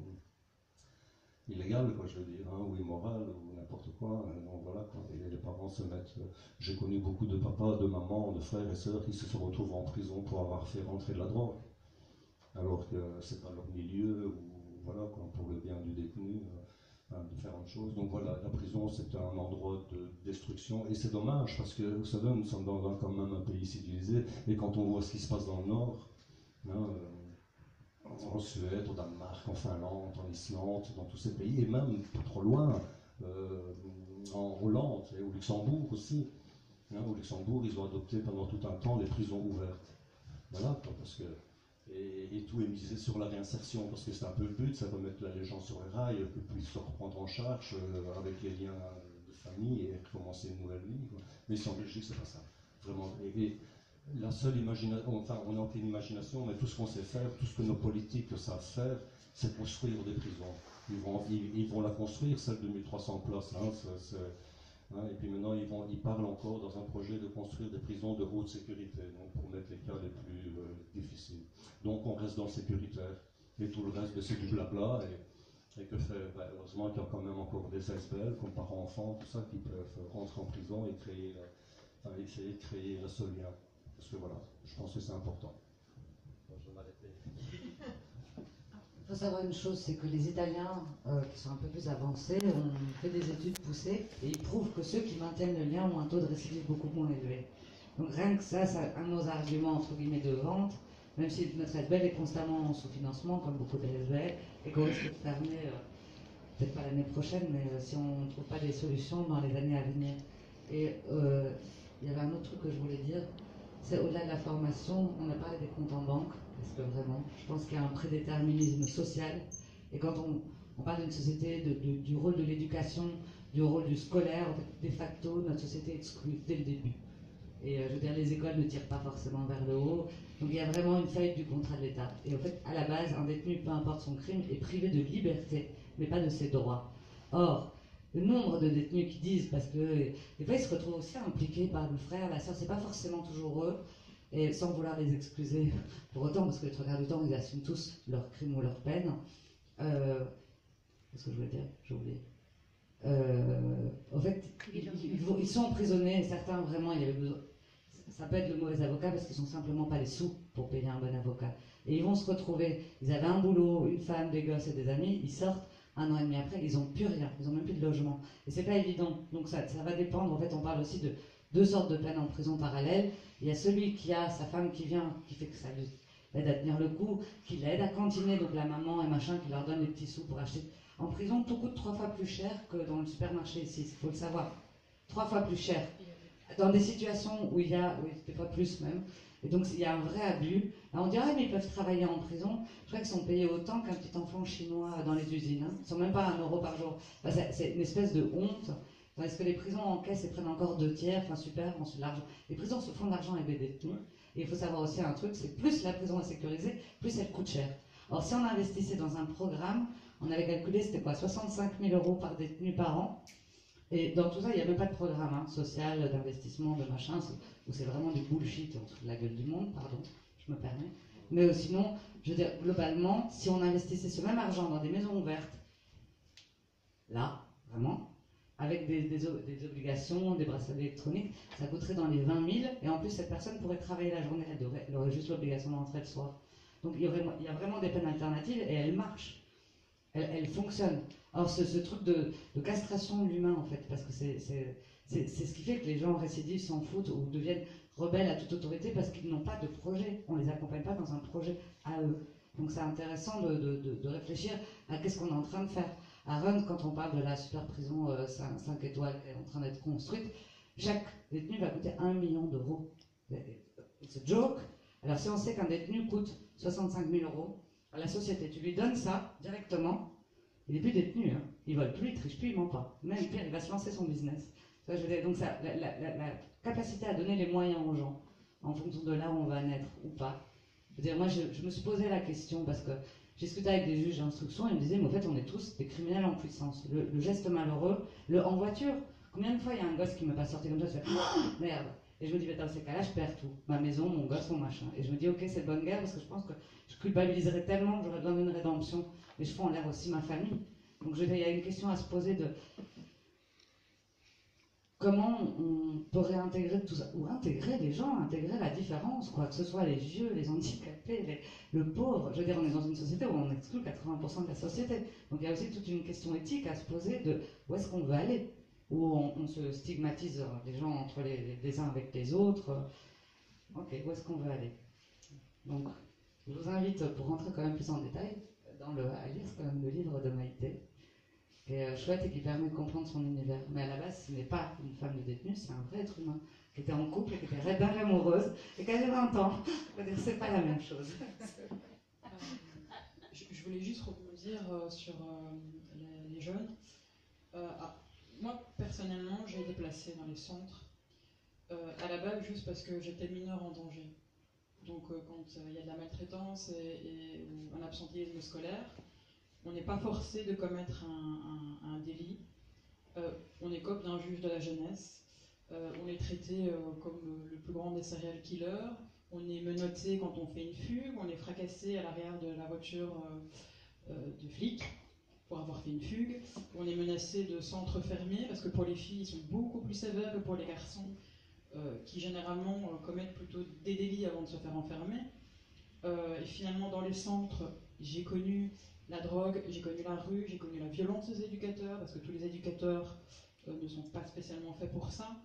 euh, illégales, quoi, je veux dire, hein, ou immorales, ou n'importe quoi. Euh, donc voilà, quoi. Et les parents se mettent. Euh, j'ai connu beaucoup de papas, de mamans, de frères et sœurs qui se sont retrouvés en prison pour avoir fait rentrer de la drogue, alors que c'est pas leur milieu, ou voilà, quoi, pour le bien du détenu. Euh, différentes choses. Donc voilà, la prison c'est un endroit de destruction et c'est dommage parce que vous savez, nous sommes dans un, quand même un pays civilisé et quand on voit ce qui se passe dans le nord, hein, euh, en Suède, au Danemark, en Finlande, en Islande, dans tous ces pays et même pas trop loin, euh, en Hollande et au Luxembourg aussi. Hein, au Luxembourg, ils ont adopté pendant tout un temps les prisons ouvertes. Voilà, parce que Et, et tout est misé sur la réinsertion, parce que c'est un peu le but, c'est remettre les gens sur les rails, qu'ils puissent se reprendre en charge euh, avec les liens de famille et recommencer une nouvelle vie. Quoi. Mais ici en Belgique, c'est pas ça. Vraiment. Et, et la seule imagination, enfin, on n'a aucune imagination, mais tout ce qu'on sait faire, tout ce que nos politiques savent faire, c'est construire des prisons. Ils vont, ils, ils vont la construire, celle de mille trois cents places. Hein, c'est, c'est, Hein, et puis maintenant, ils, vont, ils parlent encore dans un projet de construire des prisons de haute sécurité, donc pour mettre les cas les plus euh, difficiles. Donc on reste dans le sécuritaire, et tout le reste, ben, c'est du blabla, et, et que fait, ben, heureusement qu'il y a quand même encore des S B L, comme parents-enfants, tout ça, qui peuvent rentrer en prison et créer, enfin, essayer de créer la seule lien. Parce que voilà, je pense que c'est important. Bon, je vais m'arrêter. Il faut savoir une chose, c'est que les Italiens, euh, qui sont un peu plus avancés, ont fait des études poussées et ils prouvent que ceux qui maintiennent le lien ont un taux de récidive beaucoup moins élevé. Donc rien que ça, c'est un de nos arguments entre guillemets de vente, même si notre S B L est constamment en sous-financement, comme beaucoup de S B L, et qu'on risque de fermer, euh, peut-être pas l'année prochaine, mais euh, si on ne trouve pas des solutions dans les années à venir. Et euh, il y avait un autre truc que je voulais dire, c'est au-delà de la formation, on a parlé des comptes en banque, parce que vraiment, je pense qu'il y a un prédéterminisme social, et quand on, on parle d'une société, de, de, du rôle de l'éducation, du rôle du scolaire, en fait, de facto, notre société est exclue dès le début. Et euh, je veux dire, les écoles ne tirent pas forcément vers le haut, donc il y a vraiment une faillite du contrat de l'État. Et en fait, à la base, un détenu, peu importe son crime, est privé de liberté, mais pas de ses droits. Or, le nombre de détenus qui disent, parce que des fois ils se retrouvent aussi impliqués par le frère, la soeur, c'est pas forcément toujours eux, et sans vouloir les excuser pour autant, parce que le trois quarts du temps ils assument tous leurs crimes ou leurs peines. Euh, Qu'est-ce que je voulais dire? J'ai oublié. Euh, en fait, ils, ils, ils sont emprisonnés, certains vraiment, il y avait besoin. Ça peut être le mauvais avocat parce qu'ils n'ont simplement pas les sous pour payer un bon avocat. Et ils vont se retrouver, ils avaient un boulot, une femme, des gosses et des amis, ils sortent. Un an et demi après, ils n'ont plus rien, ils n'ont même plus de logement. Et c'est pas évident. Donc ça, ça va dépendre. En fait, on parle aussi de deux sortes de peines en prison parallèles. Il y a celui qui a sa femme qui vient, qui fait que ça l'aide à tenir le coup, qui l'aide à cantiner, donc la maman et machin, qui leur donne les petits sous pour acheter. En prison, tout coûte trois fois plus cher que dans le supermarché ici, il faut le savoir. Trois fois plus cher. Dans des situations où il y a, oui, des fois plus même, et donc il y a un vrai abus. Alors on dirait, mais ils peuvent travailler en prison. Je crois qu'ils sont payés autant qu'un petit enfant chinois dans les usines. Hein. Ils ne sont même pas à un euro par jour. Enfin, c'est une espèce de honte. Est-ce que les prisons encaissent et prennent encore deux tiers? Enfin super, ensuite l'argent. Les prisons se font de l'argent avec des détenus. Et il faut savoir aussi un truc, c'est plus la prison est sécurisée, plus elle coûte cher. Or si on investissait dans un programme, On avait calculé, c'était quoi, soixante-cinq mille euros par détenu par an. Et dans tout ça, il n'y a même pas de programme hein, social, d'investissement, de machin, où c'est vraiment du bullshit, on se fout de la gueule du monde, pardon, je me permets. Mais euh, sinon, je veux dire, globalement, si on investissait ce même argent dans des maisons ouvertes, là, vraiment, avec des, des, des obligations, des bracelets électroniques, ça coûterait dans les vingt mille, et en plus, cette personne pourrait travailler la journée, elle, devrait, elle aurait juste l'obligation de rentrer le soir. Donc il y, aurait, il y a vraiment des peines alternatives, et elles marchent. Elle, elle fonctionne. Alors ce, ce truc de, de castration de l'humain, en fait, parce que c'est ce qui fait que les gens récidivent, s'en foutent ou deviennent rebelles à toute autorité parce qu'ils n'ont pas de projet. On ne les accompagne pas dans un projet à eux. Donc c'est intéressant de, de, de, de réfléchir à qu'est-ce qu'on est en train de faire. À Rennes, quand on parle de la super prison euh, cinq étoiles qui est en train d'être construite, chaque détenu va coûter un million d'euros. It's a joke. Alors si on sait qu'un détenu coûte soixante-cinq mille euros, à la société, tu lui donnes ça directement, il n'est plus détenu, hein. Il ne vole plus, il ne triche plus, il ne ment pas. Même pire, il va se lancer son business. Ça, je veux dire, donc ça, la, la, la, la capacité à donner les moyens aux gens, en fonction de là où on va naître ou pas. Je veux dire, moi, je, je me suis posé la question parce que j'ai discuté avec des juges d'instruction et ils me disaient, mais en fait, on est tous des criminels en puissance. Le, le geste malheureux, le en voiture. Combien de fois il y a un gosse qui ne me passe sorti comme ça, je fais, oh, merde. Et je me dis, bah, dans ces cas-là, je perds tout. Ma maison, mon gosse, mon machin. Et je me dis, ok, c'est de bonne guerre parce que je pense que je culpabiliserais tellement que j'aurais besoin d'une rédemption. Mais je fais en l'air aussi ma famille. Donc je veux dire, il y a une question à se poser de comment on peut réintégrer tout ça, ou intégrer les gens, intégrer la différence, quoi, que ce soit les vieux, les handicapés, les, le pauvre. Je veux dire, on est dans une société où on exclut quatre-vingts pour cent de la société. Donc il y a aussi toute une question éthique à se poser de où est-ce qu'on veut aller, où on, on se stigmatise les gens entre les, les uns avec les autres. Ok, où est-ce qu'on veut aller? Donc, je vous invite, pour rentrer quand même plus en détail, dans le, à lire quand même le livre de Maïté, qui est chouette et qui permet de comprendre son univers. Mais à la base, ce n'est pas une femme de détenue, c'est un vrai être humain, qui était en couple et qui était dingue amoureuse, et qui avait vingt ans. Je veux dire, c'est pas la même chose. Euh, je, je voulais juste rebondir euh, sur euh, les, les jeunes. Euh, ah, moi, personnellement, j'ai été placée dans les centres, euh, à la base, juste parce que j'étais mineure en danger. Donc, euh, quand il euh, y a de la maltraitance et, et, ou un absentéisme scolaire, on n'est pas forcé de commettre un, un, un délit. Euh, on écope d'un juge de la jeunesse. Euh, on est traité euh, comme le plus grand des serial killers. On est menotté quand on fait une fugue. On est fracassé à l'arrière de la voiture euh, euh, de flic pour avoir fait une fugue. On est menacé de centres fermés parce que pour les filles, ils sont beaucoup plus sévères que pour les garçons euh, qui généralement euh, commettent plutôt des délits avant de se faire enfermer. Euh, et finalement, dans les centres, j'ai connu la drogue, j'ai connu la rue, j'ai connu la violence des éducateurs, parce que tous les éducateurs euh, ne sont pas spécialement faits pour ça.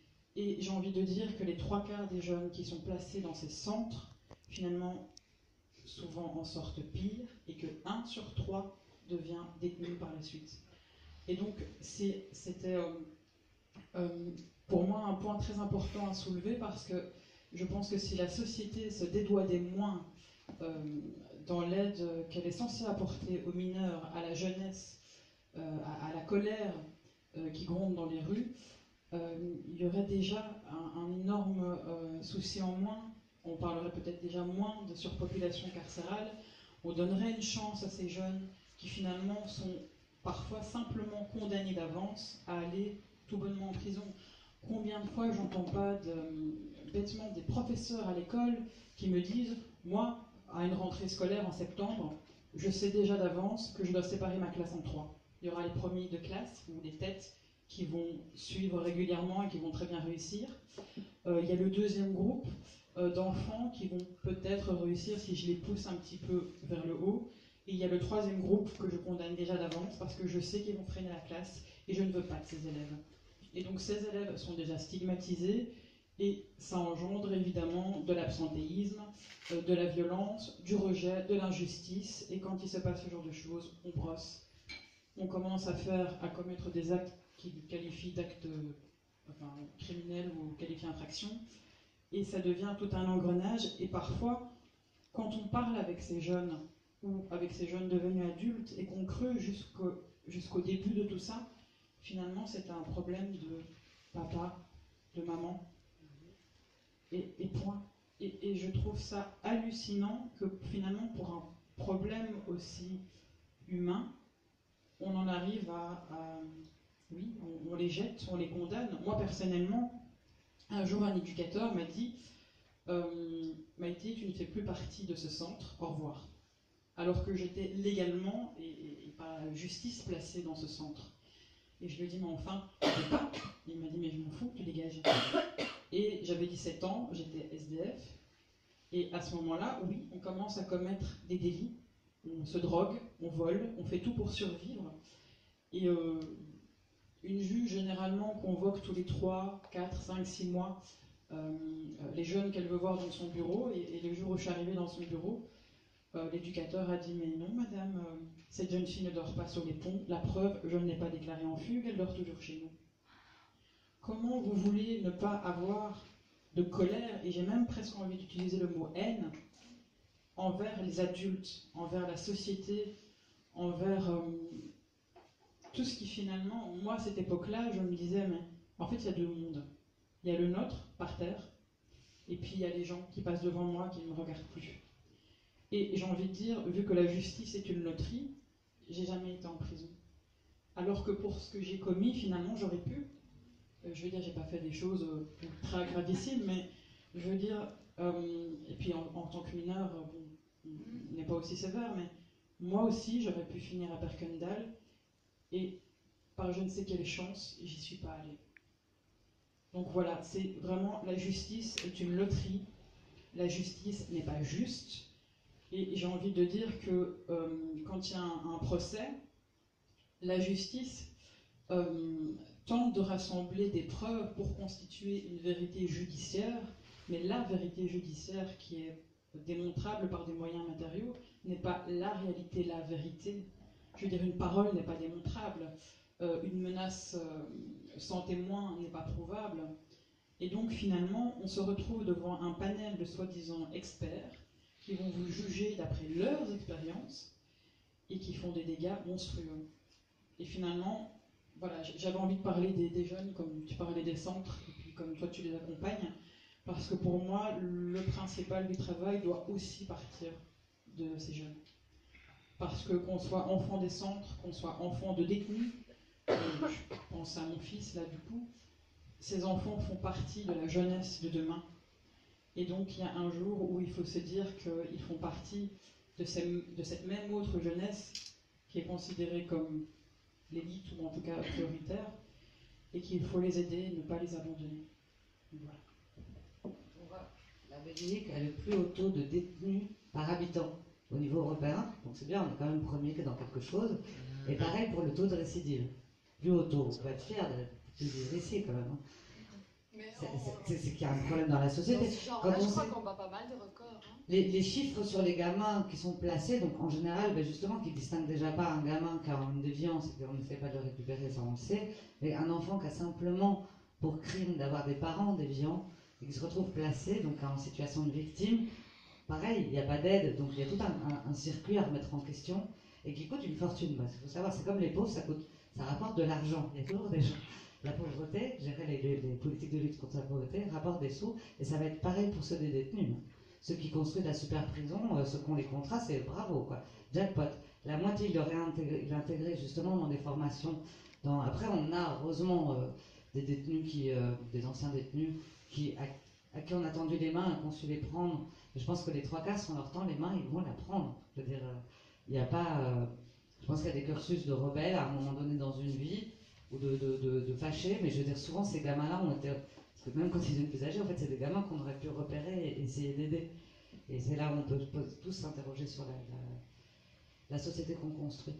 Et j'ai envie de dire que les trois quarts des jeunes qui sont placés dans ces centres, finalement, souvent en sortent pire, et que un sur trois devient détenu par la suite. Et donc, c'était euh, euh, pour moi un point très important à soulever, parce que je pense que si la société se dédouanait moins euh, dans l'aide qu'elle est censée apporter aux mineurs, à la jeunesse, euh, à, à la colère euh, qui gronde dans les rues, euh, il y aurait déjà un, un énorme euh, souci en moins. On parlerait peut-être déjà moins de surpopulation carcérale. On donnerait une chance à ces jeunes qui finalement sont parfois simplement condamnés d'avance à aller tout bonnement en prison. Combien de fois j'entends pas de, bêtement des professeurs à l'école qui me disent « Moi, à une rentrée scolaire en septembre, je sais déjà d'avance que je dois séparer ma classe en trois. Il y aura les premiers de classe, ou les têtes, qui vont suivre régulièrement et qui vont très bien réussir. Euh, il y a le deuxième groupe euh, d'enfants qui vont peut-être réussir si je les pousse un petit peu vers le haut. Et il y a le troisième groupe que je condamne déjà d'avance parce que je sais qu'ils vont freiner la classe et je ne veux pas de ces élèves. Et donc ces élèves sont déjà stigmatisés et ça engendre évidemment de l'absentéisme, euh, de la violence, du rejet, de l'injustice. Et quand il se passe ce genre de choses, on brosse. On commence à faire, à commettre des actes qui qualifient d'actes enfin, criminels ou qualifiés d'infractions. Et ça devient tout un engrenage. Et parfois, quand on parle avec ces jeunes, ou avec ces jeunes devenus adultes, et qu'on creuse jusqu'au jusqu'au début de tout ça, finalement, c'est un problème de papa, de maman, et, et point. Et, et je trouve ça hallucinant que finalement, pour un problème aussi humain, on en arrive à, à oui, on, on les jette, on les condamne. Moi personnellement, un jour un éducateur m'a dit euh, Maïté, tu ne fais plus partie de ce centre, au revoir. Alors que j'étais légalement et, et, et par justice placée dans ce centre. Et je lui ai dit, mais enfin, je ne peux pas. Il m'a dit, mais je m'en fous, tu dégages. Et j'avais dix-sept ans, j'étais S D F. Et à ce moment-là, oui, on commence à commettre des délits. On se drogue, on vole, on fait tout pour survivre. Et euh, une juge, généralement, convoque tous les trois, quatre, cinq, six mois euh, les jeunes qu'elle veut voir dans son bureau. Et, et le jour où je suis arrivée dans son bureau, Euh, l'éducateur a dit, mais non madame, euh, cette jeune fille ne dort pas sur les ponts, la preuve, je ne l'ai pas déclarée en fugue, elle dort toujours chez nous. Comment vous voulez ne pas avoir de colère, et j'ai même presque envie d'utiliser le mot haine, envers les adultes, envers la société, envers euh, tout ce qui finalement, moi à cette époque-là, je me disais, mais en fait il y a deux mondes. Il y a le nôtre, par terre, et puis il y a les gens qui passent devant moi qui ne me regardent plus. Et j'ai envie de dire, vu que la justice est une loterie, j'ai jamais été en prison. Alors que pour ce que j'ai commis, finalement, j'aurais pu. Euh, je veux dire, j'ai pas fait des choses euh, ultra gravissimes, mais je veux dire, euh, et puis en, en tant que mineur, euh, bon, on n'est pas aussi sévère, mais moi aussi, j'aurais pu finir à Berkendal, et par je ne sais quelle chance, j'y suis pas allée. Donc voilà, c'est vraiment, la justice est une loterie. La justice n'est pas juste. Et j'ai envie de dire que euh, quand il y a un, un procès, la justice euh, tente de rassembler des preuves pour constituer une vérité judiciaire, mais la vérité judiciaire qui est démontrable par des moyens matériaux n'est pas la réalité, la vérité. Je veux dire, une parole n'est pas démontrable, euh, une menace euh, sans témoin n'est pas prouvable. Et donc finalement, on se retrouve devant un panel de soi-disant experts qui vont vous juger d'après leurs expériences et qui font des dégâts monstrueux. Et finalement, voilà, j'avais envie de parler des, des jeunes, comme tu parlais des centres, et puis comme toi tu les accompagnes, parce que pour moi, le principal du travail doit aussi partir de ces jeunes. Parce que qu'on soit enfant des centres, qu'on soit enfant de détenus, euh, je pense à mon fils là du coup, ces enfants font partie de la jeunesse de demain. Et donc il y a un jour où il faut se dire qu'ils font partie de, ces, de cette même autre jeunesse qui est considérée comme l'élite, ou en tout cas prioritaire, et qu'il faut les aider et ne pas les abandonner. Voilà. On voit, la Belgique a le plus haut taux de détenus par habitant au niveau européen, donc c'est bien, on est quand même premier que dans quelque chose. Et pareil pour le taux de récidive. Plus haut taux, on va être fier de plus ici quand même. Hein. C'est qu'il y a un problème dans la société. Dans ce genre, Quand là, on je crois sait, qu'on bat pas mal de records. Hein. les, les chiffres sur les gamins qui sont placés, donc en général, ben justement, qui ne distinguent déjà pas un gamin qui a une déviance et qu'on n'essaie pas de le récupérer, ça on le sait, mais un enfant qui a simplement pour crime d'avoir des parents déviants et qui se retrouve placé donc en situation de victime, pareil, il n'y a pas d'aide, donc il y a tout un, un, un circuit à remettre en question et qui coûte une fortune. Parce qu'il faut savoir, c'est comme les pauvres, ça coûte, ça rapporte de l'argent. Il y a toujours des gens. La pauvreté, gérer les, les, les politiques de lutte contre la pauvreté, rapporte des sous, et ça va être pareil pour ceux des détenus. Ceux qui construisent la super prison, euh, ceux qui ont les contrats, c'est bravo, quoi. Jackpot. La moitié, il l'aurait intégré, il intégré justement dans des formations. Dans... Après, on a heureusement euh, des détenus, qui, euh, des anciens détenus, qui, à, à qui on a tendu les mains et qu'on su les prendre. Et je pense que les trois quarts, si on leur tend les mains, ils vont la prendre. Je veux dire, il euh, n'y a pas. Euh, je pense qu'il y a des cursus de rebelles à un moment donné dans une vie, ou de, de, de, de fâchés, mais je veux dire, souvent ces gamins-là ont été. Parce que même quand ils deviennent plus âgés, en fait, c'est des gamins qu'on aurait pu repérer et essayer d'aider. Et c'est là où on peut, peut tous s'interroger sur la, la, la société qu'on construit.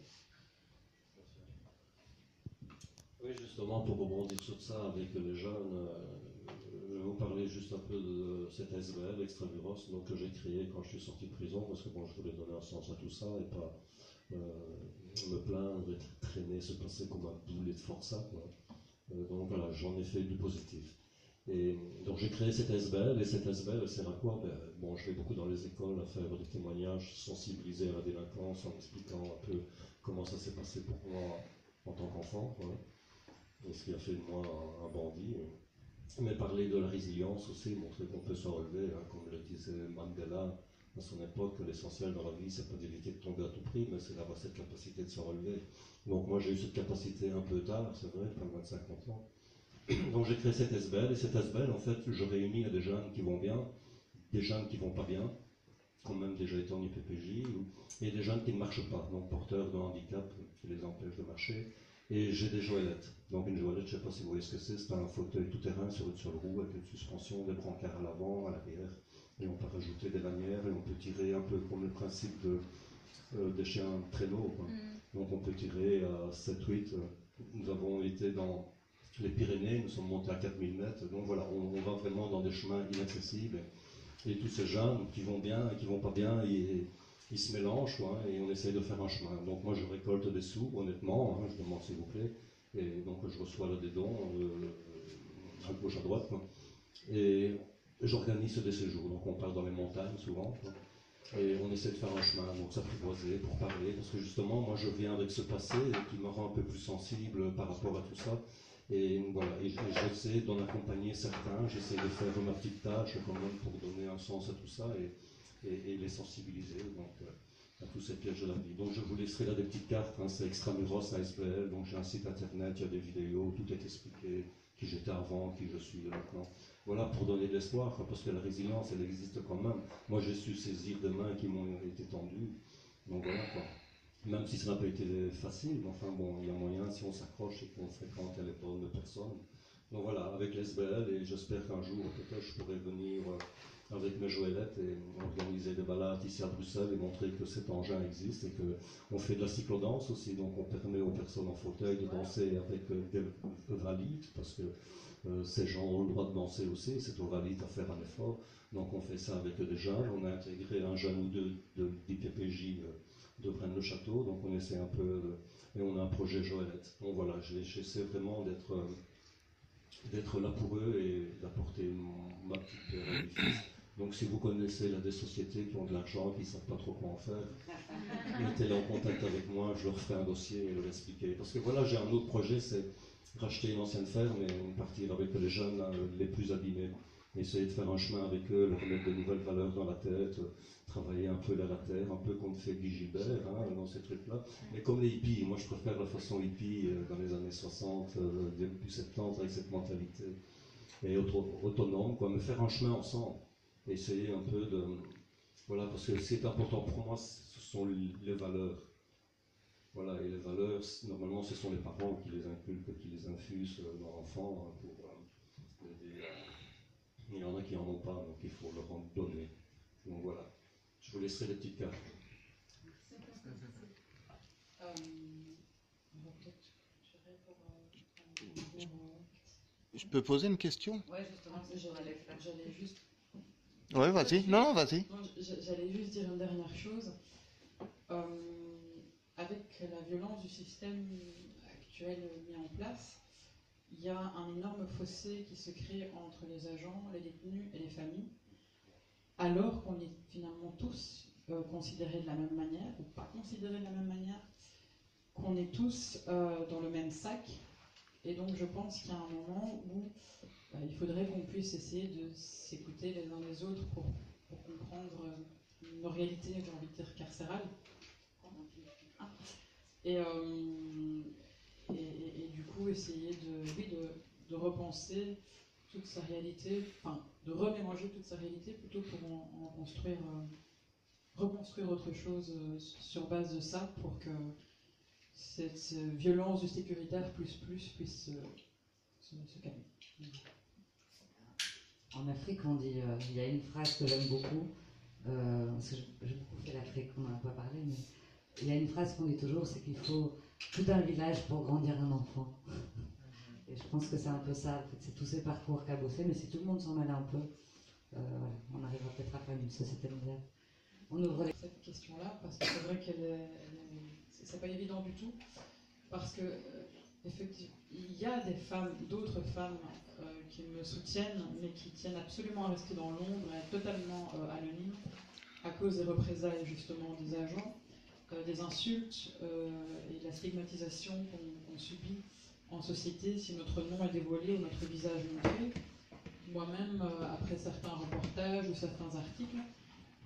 Oui, justement, pour rebondir sur ça avec les jeunes, euh, je vais vous parler juste un peu de cet S V L, Extramuros, donc, que j'ai créé quand je suis sorti de prison, parce que bon, je voulais donner un sens à tout ça et pas euh, me plaindre, être traîné, se passer comme un boulet de forçat, quoi. Euh, donc voilà, j'en ai fait du positif. Et donc j'ai créé cet S B L, et cet S B L sert à quoi? Ben, bon, je vais beaucoup dans les écoles à faire des témoignages, sensibiliser à la délinquance en expliquant un peu comment ça s'est passé pour moi en tant qu'enfant, quoi. Et ce qui a fait de moi un, un bandit. Mais parler de la résilience aussi, montrer qu'on peut se relever, hein, comme le disait Mandela, à son époque, l'essentiel dans la vie, c'est pas d'éviter de tomber à tout prix, mais c'est d'avoir cette capacité de se relever. Donc moi j'ai eu cette capacité un peu tard, c'est vrai, pas loin de cinquante ans. Donc j'ai créé cette S B L, et cette S B L, en fait, je réunis des jeunes qui vont bien, des jeunes qui vont pas bien, qui ont même déjà été en I P P J, et des jeunes qui ne marchent pas, donc porteurs de handicap qui les empêchent de marcher. Et j'ai des joëlettes. Donc une joëlette, je ne sais pas si vous voyez ce que c'est, c'est un fauteuil tout-terrain sur une seule roue avec une suspension, des brancards à l'avant, à l'arrière, et on peut rajouter des lanières et on peut tirer un peu comme le principe de, euh, des chiens traîneaux. Mm. Donc on peut tirer à sept huit. Nous avons été dans les Pyrénées, nous sommes montés à quatre mille mètres, donc voilà, on, on va vraiment dans des chemins inaccessibles. Et tous ces jeunes qui vont bien et qui vont pas bien, ils, ils se mélangent, quoi, et on essaye de faire un chemin. Donc moi je récolte des sous, honnêtement, hein, je demande s'il vous plaît, et donc je reçois là des dons, euh, à gauche à droite, quoi. Et j'organise des séjours, donc on part dans les montagnes souvent, quoi. Et on essaie de faire un chemin, donc s'apprivoiser pour parler, parce que justement moi je viens avec ce passé qui me rend un peu plus sensible par rapport à tout ça. Et voilà, et j'essaie d'en accompagner certains, j'essaie de faire ma petite tâche quand même pour donner un sens à tout ça et, et, et les sensibiliser donc, euh, à tous ces pièges de la vie. Donc je vous laisserai là des petites cartes, hein, c'est Extramuros A S B L, donc j'ai un site internet, il y a des vidéos, tout est expliqué, qui j'étais avant, qui je suis maintenant. Voilà, pour donner de l'espoir, parce que la résilience, elle existe quand même. Moi j'ai su saisir des mains qui m'ont été tendues, donc voilà quoi. Même si ça n'a pas été facile, mais enfin bon, il y a moyen si on s'accroche et qu'on fréquente les bonnes personnes. Donc voilà, avec l'S B L, et j'espère qu'un jour, peut-être, je pourrai venir avec mes joëlettes et organiser des balades ici à Bruxelles et montrer que cet engin existe et qu'on fait de la cyclodance aussi. Donc on permet aux personnes en fauteuil de danser avec des valides, parce que euh, ces gens ont le droit de danser aussi, c'est aux valides à faire un effort. Donc on fait ça avec des jeunes, on a intégré un jeune ou deux de d'I P P J de Braine-le-Château, donc on essaie un peu, de, et on a un projet Joëlette. Donc voilà, j'essaie vraiment d'être euh, d'être là pour eux et d'apporter ma petite pierre à l'édifice. Donc si vous connaissez là, des sociétés qui ont de l'argent, qui ne savent pas trop quoi en faire, mettez-les en contact avec moi, je leur ferai un dossier et leur expliquer. Parce que voilà, j'ai un autre projet, c'est racheter une ancienne ferme et partir avec les jeunes là, les plus abîmés. Essayer de faire un chemin avec eux, leur mettre de nouvelles valeurs dans la tête, travailler un peu la terre, un peu comme fait Guy Gilbert, hein, dans ces trucs-là. Mais comme les hippies, moi je préfère la façon hippie euh, dans les années soixante, euh, début soixante-dix, avec cette mentalité. Et auto autonome, quoi, me faire un chemin ensemble. Essayer un peu de... Voilà, parce que ce qui est important pour moi, ce sont les valeurs. Voilà, et les valeurs, normalement, ce sont les parents qui les inculquent, qui les infusent dans l'enfant hein, pour euh, aider à... Il y en a qui n'en ont pas, donc il faut leur en donner. Donc voilà, je vous laisserai des petites cartes. Euh, je peux poser une question? Oui, justement, j'allais juste... Oui, vas-y. Non, non, vas-y. J'allais juste dire une dernière chose. Euh, avec la violence du système actuel mis en place, il y a un énorme fossé qui se crée entre les agents, les détenus et les familles, alors qu'on est finalement tous euh, considérés de la même manière, ou pas considérés de la même manière, qu'on est tous euh, dans le même sac. Et donc je pense qu'il y a un moment où euh, il faudrait qu'on puisse essayer de s'écouter les uns les autres pour, pour comprendre euh, nos réalités, j'ai envie de dire, carcérales. Et... Euh, Et, et, et du coup essayer de, oui, de, de repenser toute sa réalité, enfin de remélanger toute sa réalité plutôt pour en, en construire, euh, reconstruire autre chose euh, sur base de ça pour que cette, cette violence du sécuritaire plus plus puisse euh, se, se calmer. En Afrique, on dit, euh, il y a une phrase que j'aime beaucoup, euh, parce que j'ai beaucoup fait l'Afrique, on n'en a pas parlé, mais il y a une phrase qu'on dit toujours, c'est qu'il faut tout un village pour grandir un enfant. Et je pense que c'est un peu ça, en fait, c'est tous ces parcours cabossés, mais si tout le monde s'en mêle un peu, euh, voilà, on arrivera peut-être à faire une société mondiale. On ouvre les... Cette question-là, parce que c'est vrai qu'elle est, est c'est pas évident du tout, parce que euh, effectivement, il y a des femmes, d'autres femmes euh, qui me soutiennent, mais qui tiennent absolument à rester dans l'ombre, à être totalement euh, anonymes, à cause des représailles justement des agents. Euh, des insultes euh, et de la stigmatisation qu'on qu'on subit en société si notre nom est dévoilé ou notre visage montré. Moi-même, euh, après certains reportages ou certains articles,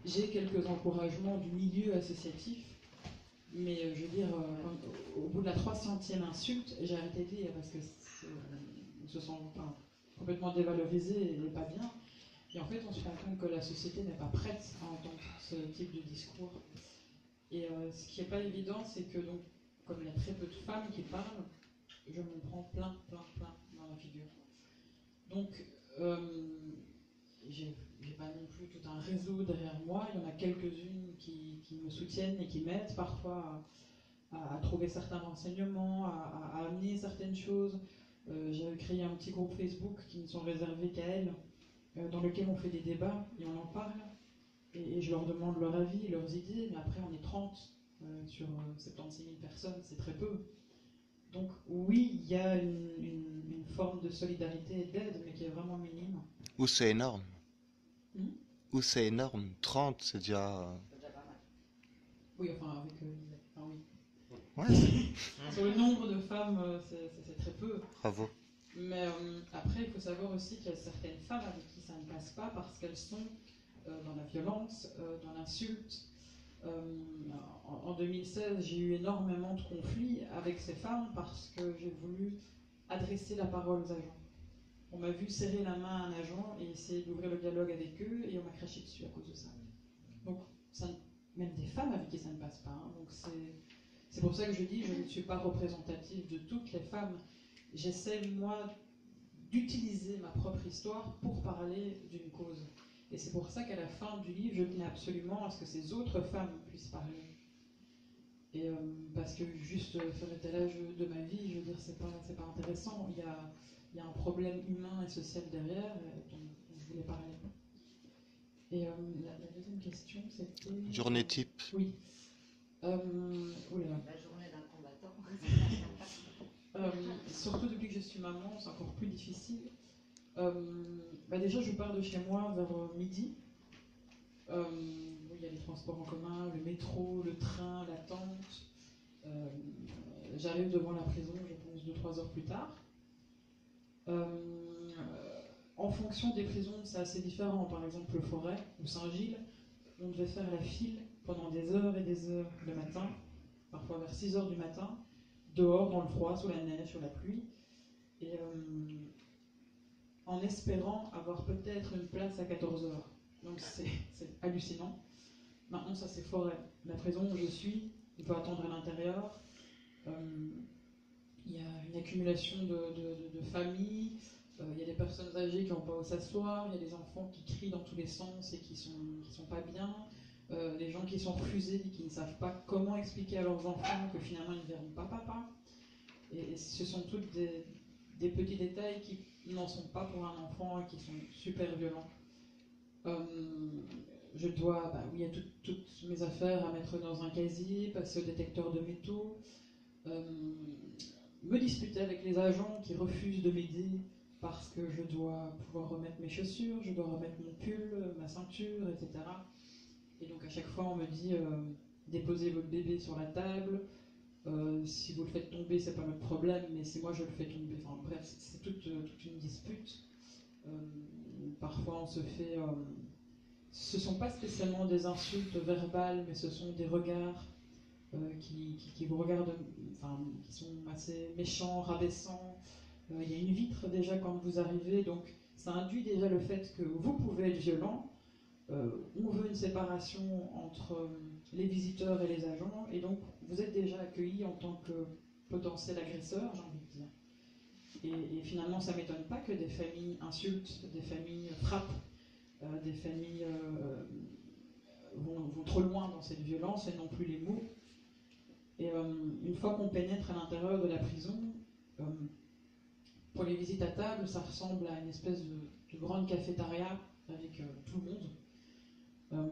j'ai quelques encouragements du milieu associatif, mais euh, je veux dire, euh, quand- au bout de la trois centième insulte, j'ai arrêté de lire parce que c'est, euh, on se sent enfin, complètement dévalorisé et pas bien. Et en fait, on se rend compte que la société n'est pas prête à entendre ce type de discours. Et euh, ce qui n'est pas évident, c'est que donc, comme il y a très peu de femmes qui parlent, je m'en prends plein, plein, plein dans la figure. Donc, euh, j'ai j'ai pas non plus tout un réseau derrière moi. Il y en a quelques-unes qui, qui me soutiennent et qui m'aident parfois à, à, à trouver certains renseignements, à, à, à amener certaines choses. Euh, j'ai créé un petit groupe Facebook qui ne sont réservés qu'à elles, euh, dans lequel on fait des débats et on en parle. Et, et je leur demande leur avis, leurs idées, mais après on est trente euh, sur euh, soixante-seize mille personnes, c'est très peu. Donc oui, il y a une, une, une forme de solidarité et d'aide, mais qui est vraiment minime. Ou c'est énorme. Hmm Ou c'est énorme. trente, c'est déjà... C'est déjà pas mal. Oui, enfin avec euh, enfin, oui. Ouais, Sur le nombre de femmes, euh, c'est c'est- c'est très peu. bravo. Mais euh, après, il faut savoir aussi qu'il y a certaines femmes avec qui ça ne passe pas parce qu'elles sont euh, dans la violence, euh, dans l'insulte. Euh, en, en deux mille seize, j'ai eu énormément de conflits avec ces femmes parce que j'ai voulu adresser la parole aux agents. On m'a vu serrer la main à un agent et essayer d'ouvrir le dialogue avec eux et on m'a craché dessus à cause de ça. Donc, ça, même des femmes avec qui ça ne passe pas. Hein. Donc c'est, c'est pour ça que je dis, je ne suis pas représentative de toutes les femmes. J'essaie, moi, d'utiliser ma propre histoire pour parler d'une cause. Et c'est pour ça qu'à la fin du livre, je tenais absolument à ce que ces autres femmes puissent parler. Et euh, parce que juste faire l'étalage de ma vie, je veux dire, c'est pas, c'est pas intéressant. Il y a, il y a un problème humain et social derrière euh, dont, dont je voulais parler. Et euh, la, la deuxième question, c'était... Journée type. Oui. Euh, oulala. La journée d'un combattant. Euh, surtout depuis que je suis maman, c'est encore plus difficile. Euh, bah déjà, je pars de chez moi vers euh, midi. Euh, où il y a les transports en commun, le métro, le train, l'attente. Euh, J'arrive devant la prison, je pense, deux trois heures plus tard. Euh, en fonction des prisons, c'est assez différent. Par exemple, le Forêt ou Saint-Gilles, on devait faire la file pendant des heures et des heures le matin, parfois vers six heures du matin, dehors, dans le froid, sous la neige, sous la pluie. Et euh, en espérant avoir peut-être une place à quatorze heures. Donc c'est hallucinant. Maintenant, ça c'est Forêt. La prison où je suis, on peut attendre à l'intérieur. Euh, il y a une accumulation de, de, de, de familles. Euh, il y a des personnes âgées qui n'ont pas où s'asseoir. Il y a des enfants qui crient dans tous les sens et qui ne sont, qui sont pas bien. Euh, des gens qui sont refusés et qui ne savent pas comment expliquer à leurs enfants que finalement ils ne verront pas papa. Et, et ce sont toutes des, des petits détails qui n'en sont pas pour un enfant et qui sont super violents. Euh, je dois, bah oui, il y a tout, toutes mes affaires à mettre dans un casier, passer au détecteur de métaux, euh, me disputer avec les agents qui refusent de m'aider parce que je dois pouvoir remettre mes chaussures, je dois remettre mon pull, ma ceinture, et cetera. Et donc à chaque fois on me dit euh, déposez votre bébé sur la table. Euh, si vous le faites tomber, c'est pas notre problème, mais si moi je le fais tomber, enfin bref, c'est toute, euh, toute une dispute. Euh, parfois on se fait... Euh, ce ne sont pas spécialement des insultes verbales, mais ce sont des regards euh, qui, qui, qui vous regardent, enfin, qui sont assez méchants, rabaissants. Euh, il y a une vitre déjà quand vous arrivez, donc ça induit déjà le fait que vous pouvez être violent. Euh, on veut une séparation entre euh, les visiteurs et les agents, et donc vous êtes déjà accueilli en tant que potentiel agresseur, j'ai envie de dire. Et, et finalement, ça ne m'étonne pas que des familles insultent, des familles frappent, euh, des familles euh, vont, vont trop loin dans cette violence et n'ont plus les mots. Et euh, une fois qu'on pénètre à l'intérieur de la prison, euh, pour les visites à table, ça ressemble à une espèce de, de grande cafétéria avec euh, tout le monde. Euh,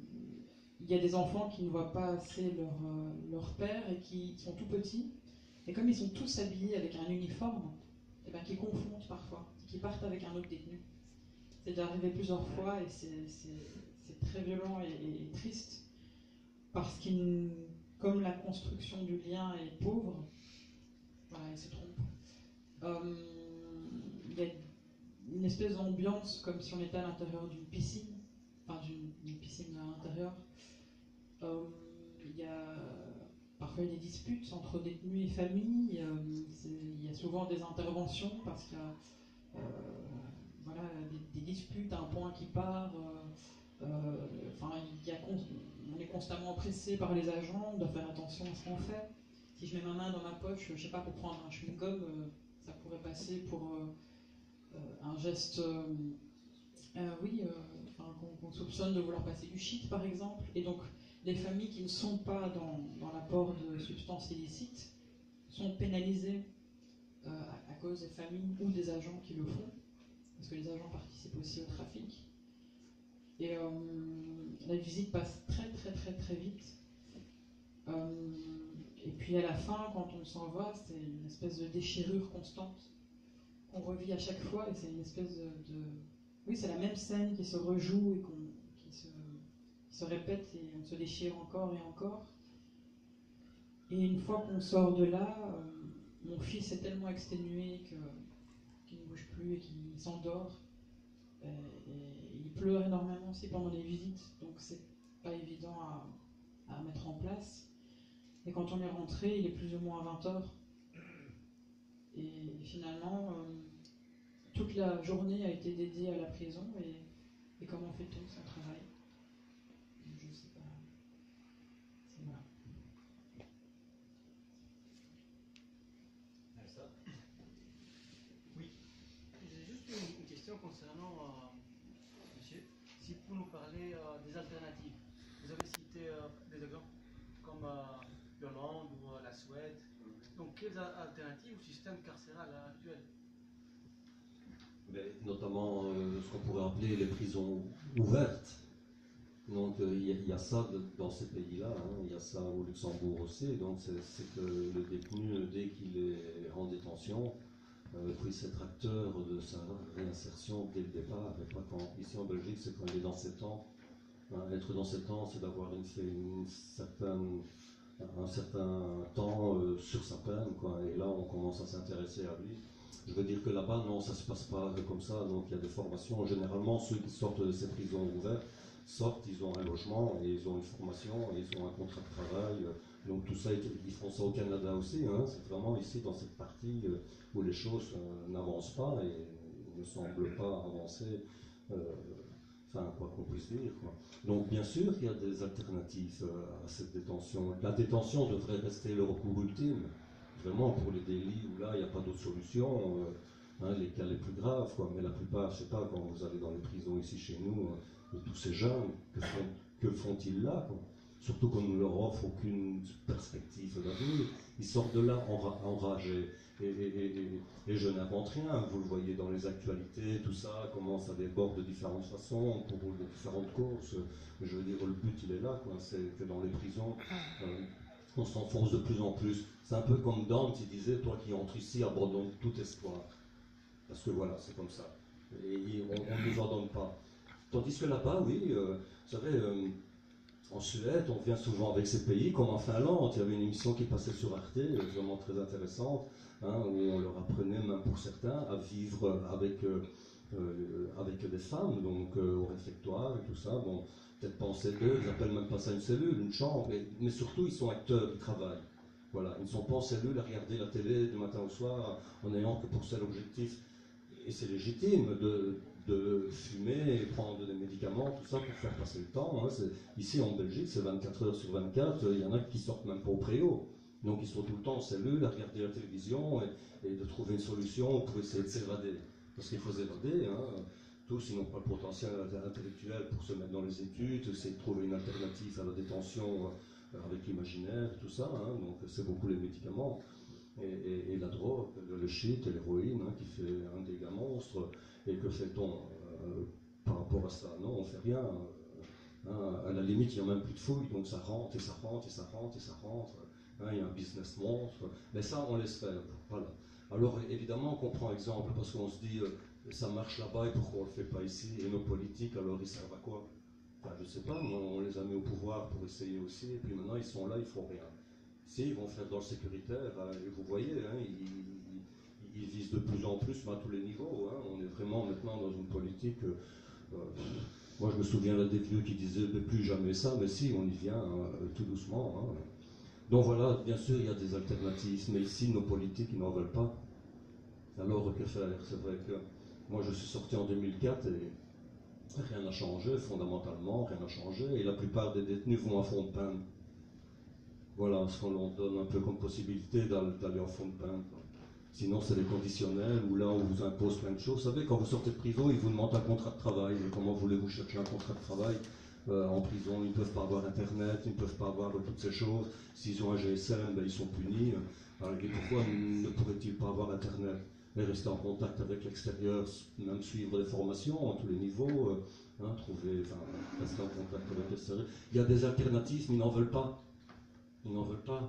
il y a des enfants qui ne voient pas assez leur, euh, leur père et qui sont tout petits. Et comme ils sont tous habillés avec un uniforme, et ben, qui confondent parfois, qui partent avec un autre détenu. C'est déjà arrivé plusieurs fois et c'est très violent et, et, et triste parce qu'ils, comme la construction du lien est pauvre, voilà, ils se trompent. Euh, il y a une espèce d'ambiance comme si on était à l'intérieur d'une piscine. enfin d'une piscine à l'intérieur. Euh, il y a parfois des disputes entre détenus et familles. Euh, il y a souvent des interventions parce qu'il y a euh, voilà, des, des disputes à un point qui part. Euh, euh, enfin, il y a con, on est constamment pressé par les agents, on doit faire attention à ce qu'on fait. Si je mets ma main dans ma poche, je sais pas, pour prendre un chewing-gum, euh, ça pourrait passer pour euh, euh, un geste, euh, euh, oui, euh, enfin, qu'on qu'on soupçonne de vouloir passer du shit, par exemple. Et donc, les familles qui ne sont pas dans, dans l'apport de substances illicites sont pénalisées euh, à, à cause des familles ou des agents qui le font, parce que les agents participent aussi au trafic. Et euh, la visite passe très très très très vite. Euh, et puis à la fin, quand on s'en va, c'est une espèce de déchirure constante qu'on revit à chaque fois, et c'est une espèce de, de... oui, c'est la même scène qui se rejoue et qu'on, qui, se, qui se répète, et on se déchire encore et encore. Et une fois qu'on sort de là, euh, mon fils est tellement exténué que, qu'il ne bouge plus et qu'il s'endort. Et, et il pleure énormément aussi pendant les visites, donc c'est pas évident à, à mettre en place. Et quand on est rentré, il est plus ou moins à vingt heures. Et finalement, euh, toute la journée a été dédiée à la prison, et, et comment fait-on son travail? Je sais pas. C'est voilà. Elsa? Oui. J'ai juste une, une question concernant, euh, monsieur, si vous pouvez nous parler euh, des alternatives. Vous avez cité euh, des exemples comme euh, l'Hollande ou euh, la Suède. Donc, quelles alternatives au système carcéral actuel? Mais notamment euh, ce qu'on pourrait appeler les prisons ouvertes. Donc il euh, y, y a ça de, dans ces pays-là, hein. Il y a ça au Luxembourg aussi. Donc c'est que le détenu, dès qu'il est en détention, euh, puisse être acteur de sa réinsertion dès le départ. Et pas quand, ici en Belgique, c'est quand il est dans sept ans. Hein, être dans sept ans, c'est d'avoir une, une certaine, un certain temps euh, sur sa peine, quoi. Et là, on commence à s'intéresser à lui. Je veux dire que là-bas, non, ça ne se passe pas comme ça. Donc il y a des formations. Généralement, ceux qui sortent de ces prisons ouvertes sortent, ils ont un logement et ils ont une formation et ils ont un contrat de travail. Donc tout ça, ils font ça au Canada aussi. Hein. C'est vraiment ici, dans cette partie, où les choses euh, n'avancent pas et ne semblent pas avancer. Euh, Enfin, quoi qu'on puisse dire. Quoi. Donc, bien sûr qu'il y a des alternatives euh, à cette détention. La détention devrait rester le recours ultime, vraiment pour les délits où là, il n'y a pas d'autre solution, euh, hein, les cas les plus graves. Quoi. Mais la plupart, je ne sais pas, quand vous allez dans les prisons ici chez nous, euh, tous ces jeunes, que, font, que font-ils là quoi. Surtout qu'on ne leur offre aucune perspective d'avenir. Ils sortent de là enragés. Et, et, et, et je n'invente rien, vous le voyez dans les actualités, tout ça, comment ça déborde de différentes façons, pour de différentes causes. Je veux dire, le but il est là, c'est que dans les prisons, euh, on s'enfonce de plus en plus. C'est un peu comme Dante, il disait, toi qui entres ici, abandonne tout espoir. Parce que voilà, c'est comme ça. Et on ne nous en donne pas. Tandis que là-bas, oui, euh, vous savez, euh, en Suède, on vient souvent avec ces pays, comme en Finlande, il y avait une émission qui passait sur Arte, vraiment très intéressante, hein, où on leur apprenait, même pour certains, à vivre avec, euh, euh, avec des femmes, donc euh, au réfectoire et tout ça. Bon, peut-être pas en cellule, ils n'appellent même pas ça une cellule, une chambre, mais, mais surtout ils sont acteurs du travail. Voilà, ils ne sont pas en cellule à regarder la télé du matin au soir en n'ayant que pour seul objectif. Et c'est légitime de, de fumer et prendre des médicaments, tout ça pour faire passer le temps. Hein. Ici en Belgique, c'est vingt-quatre heures sur vingt-quatre, il y en a qui sortent même pas au préau. Donc ils sont tout le temps en cellule à regarder la télévision et, et de trouver une solution pour essayer de s'évader. Parce qu'il faut s'évader, hein. Tous ils n'ont pas le potentiel intellectuel pour se mettre dans les études, essayer de trouver une alternative à la détention avec l'imaginaire et tout ça. Hein. Donc c'est beaucoup les médicaments. Et, et, et la drogue, le shit et l'héroïne, hein, qui fait un dégât monstre. Et que fait-on euh, par rapport à ça? Non, on ne fait rien. Hein, à la limite, il n'y a même plus de fouilles, donc ça rentre et ça rentre et ça rentre et ça rentre. Hein, il y a un business monstre. Mais ça, on laisse faire. Voilà. Alors évidemment qu'on prend exemple, parce qu'on se dit, euh, ça marche là-bas et pourquoi on ne le fait pas ici? Et nos politiques, alors ils servent à quoi? Enfin, je ne sais pas, moi, on les a mis au pouvoir pour essayer aussi, et puis maintenant ils sont là, ils font rien. Si, ils vont faire dans le sécuritaire, hein, et vous voyez, hein, ils, ils, ils visent de plus en plus à tous les niveaux. Hein, on est vraiment maintenant dans une politique, euh, Moi, je me souviens là, des vieux qui disaient mais plus jamais ça, mais si, on y vient hein, tout doucement. Hein. Donc voilà, bien sûr, il y a des alternatives, mais ici, nos politiques, ils n'en veulent pas. Alors, que faire? C'est vrai que moi, je suis sorti en deux mille quatre et rien n'a changé, fondamentalement, rien n'a changé, et la plupart des détenus vont à fond de peine. Voilà ce qu'on leur donne un peu comme possibilité d'aller en fond de peine. Sinon, c'est des conditionnels où là, on vous impose plein de choses. Vous savez, quand vous sortez de prison, ils vous demandent un contrat de travail. Et comment voulez-vous chercher un contrat de travail euh, en prison? Ils ne peuvent pas avoir Internet, ils ne peuvent pas avoir toutes ces choses. S'ils ont un G S M, ben, ils sont punis. Alors, et pourquoi ne pourraient-ils pas avoir Internet et rester en contact avec l'extérieur, même suivre des formations à tous les niveaux, euh, hein, trouver, enfin, rester en contact avec l'extérieur. Il y a des alternatives, mais ils n'en veulent pas. Ils n'en veulent pas.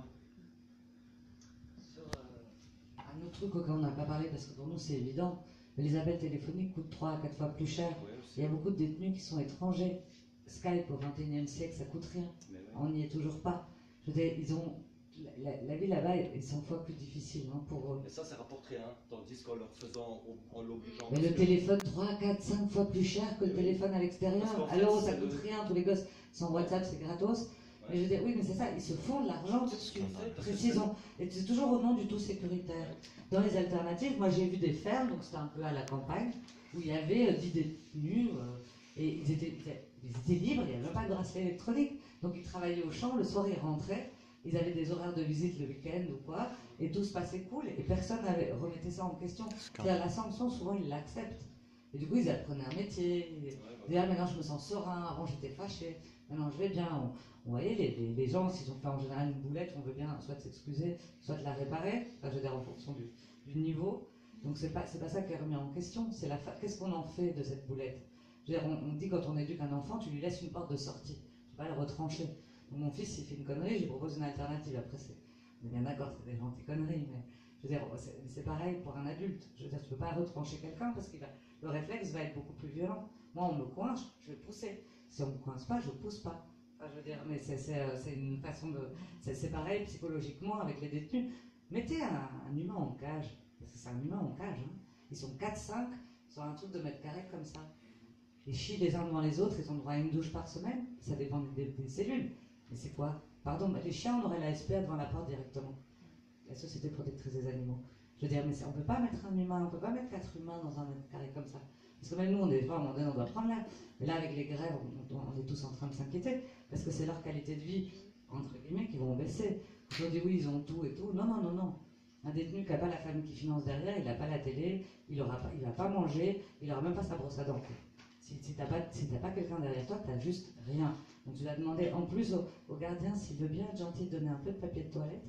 Sur euh, un autre truc auquel on n'a pas parlé, parce que pour nous c'est évident, mais les appels téléphoniques coûtent trois à quatre fois plus cher. Oui, Il y a beaucoup de détenus qui sont étrangers. Skype au vingt et unième siècle, ça coûte rien. oui. On n'y est toujours pas. Je veux dire, ils ont, la, la, la vie là-bas est cent fois plus difficile hein, pour eux. Mais ça, ça rapporte rien, tandis qu'en leur faisant, en l'obligeant. Mais le téléphone trois, quatre, cinq fois plus cher que le Oui. téléphone à l'extérieur. Alors ça coûte rien, tous les gosses, sans WhatsApp c'est gratos. Ouais. Mais je veux dire, oui, mais c'est ça, ils se font de l'argent dessus. Précisons. Et c'est toujours au nom du tout sécuritaire. Dans les alternatives, moi j'ai vu des fermes, donc c'était un peu à la campagne, où il y avait dix détenus, euh, et ils étaient, ils étaient libres, il n'y avait même pas de bracelet électronique. Donc ils travaillaient au champ, le soir ils rentraient, ils avaient des horaires de visite le week-end ou quoi, et tout se passait cool, et personne n'avait remettait ça en question. C'est-à-dire la sanction, souvent ils l'acceptent. Et du coup ils apprenaient un métier, ils disaient ah maintenant je me sens serein, avant j'étais fâché, maintenant je vais bien. On, on voyait les, les, les gens, s'ils ont fait en général une boulette, on veut bien soit s'excuser, soit de la réparer, enfin, je veux dire en fonction du, du niveau. Donc c'est pas, c'est pas ça qui est remis en question, c'est la qu'est-ce qu'on en fait de cette boulette. Je veux dire, on, on dit quand on éduque un enfant, tu lui laisses une porte de sortie, tu vas le retrancher. Donc mon fils, s'il fait une connerie, je lui propose une alternative. Après, c'est, on est bien d'accord, c'est des gentilles conneries, mais je veux dire, c'est, c'est pareil pour un adulte. Je veux dire, tu peux pas retrancher quelqu'un parce que le réflexe va être beaucoup plus violent. Moi, on me coince, je vais pousser. Si on me coince pas, je pousse pas. Enfin, je veux dire, mais c'est, c'est, c'est une façon de... C'est, c'est pareil psychologiquement avec les détenus. Mettez un, un humain en cage, parce que c'est un humain en cage, hein. Ils sont quatre cinq sur un truc de mètre carré comme ça. Ils chient les uns devant les autres, ils ont droit à une douche par semaine, ça dépend des, des cellules. Mais c'est quoi? Pardon, les chiens, on aurait la S P A devant la porte directement. La Société protectrice des animaux. Je veux dire, mais on ne peut pas mettre un humain, on ne peut pas mettre quatre humains dans un mètre carré comme ça. Parce que même nous, on est pas, on doit prendre l'air. Mais là, avec les grèves, on, on est tous en train de s'inquiéter, parce que c'est leur qualité de vie, entre guillemets, qui vont baisser. On dit oui, ils ont tout et tout. Non, non, non, non. Un détenu qui n'a pas la famille qui finance derrière, il n'a pas la télé, il ne va pas manger, il n'aura même pas sa brosse à dents. Si, si tu n'as pas, si t'as pas quelqu'un derrière toi, tu n'as juste rien. Donc tu vas demander en plus au, au gardien s'il veut bien être gentil de donner un peu de papier de toilette.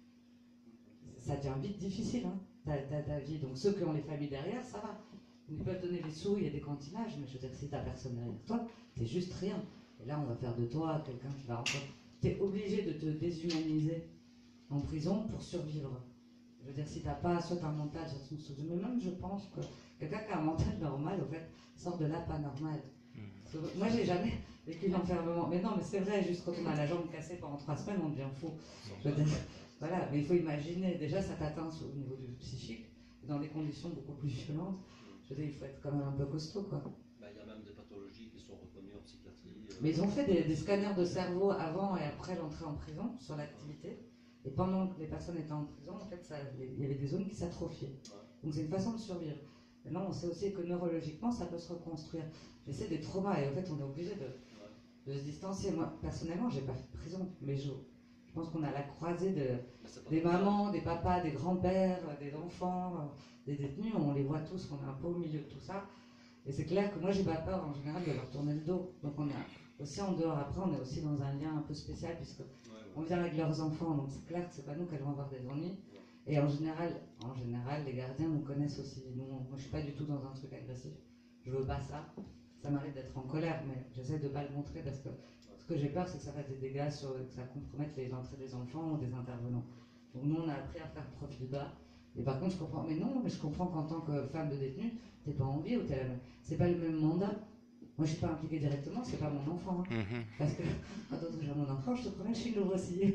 Ça devient vite difficile, hein, ta, ta, ta vie. Donc ceux qui ont les familles derrière, ça va. Ils peuvent donner les sous, il y a des cantinages, mais je veux dire, si tu n'as personne derrière toi, tu es juste rien. Et là, on va faire de toi quelqu'un qui va encore... Tu es obligé de te déshumaniser en prison pour survivre. Je veux dire, si tu n'as pas soit un mental, soit une structure, mais même je pense que quelqu'un qui a un mental normal, au fait, sort de là pas normal. Parce que moi, j'ai jamais vécu l'enfermement. Mais non, mais c'est vrai, juste quand on a la jambe cassée pendant trois semaines, on devient fou. Je veux dire, voilà, mais il faut imaginer, déjà, ça t'atteint au niveau du psychique, dans des conditions beaucoup plus violentes. Je veux dire, il faut être quand même un peu costaud, quoi. Bah, il y a même des pathologies qui sont reconnues en psychiatrie. Euh... Mais ils ont fait des, des scanners de cerveau avant et après l'entrée en prison sur l'activité. Et pendant que les personnes étaient en prison, en fait, ça, il y avait des zones qui s'atrophiaient. Donc c'est une façon de survivre. Maintenant, on sait aussi que neurologiquement, ça peut se reconstruire. Mais c'est des traumas et en fait, on est obligé de, de se distancier. Moi, personnellement, j'ai pas fait de prison, mais je, je pense qu'on a la croisée de, des mamans, des papas, des grands-pères, des enfants, des détenus. On les voit tous, on est un peu au milieu de tout ça. Et c'est clair que moi, j'ai pas peur en général de leur tourner le dos. Donc on est aussi en dehors. Après, on est aussi dans un lien un peu spécial puisque on vient avec leurs enfants, donc c'est clair que c'est pas nous qu'elles vont avoir des ennuis. Et en général, en général, les gardiens nous connaissent aussi. Nous, moi, je suis pas du tout dans un truc agressif. Je veux pas ça. Ça m'arrive d'être en colère, mais j'essaie de pas le montrer parce que ce que j'ai peur, c'est que ça fasse des dégâts, sur, que ça compromette les entrées des enfants ou des intervenants. Donc nous, on a appris à faire profil bas. Et par contre, je comprends. Mais non, mais je comprends qu'en tant que femme de détenue, t'es pas en vie ou t'es la même. C'est pas le même mandat. Moi, je suis pas impliquée directement, c'est pas mon enfant. Hein. Mm-hmm. Parce que quand j'ai mon enfant, je te promets, je suis une aussi.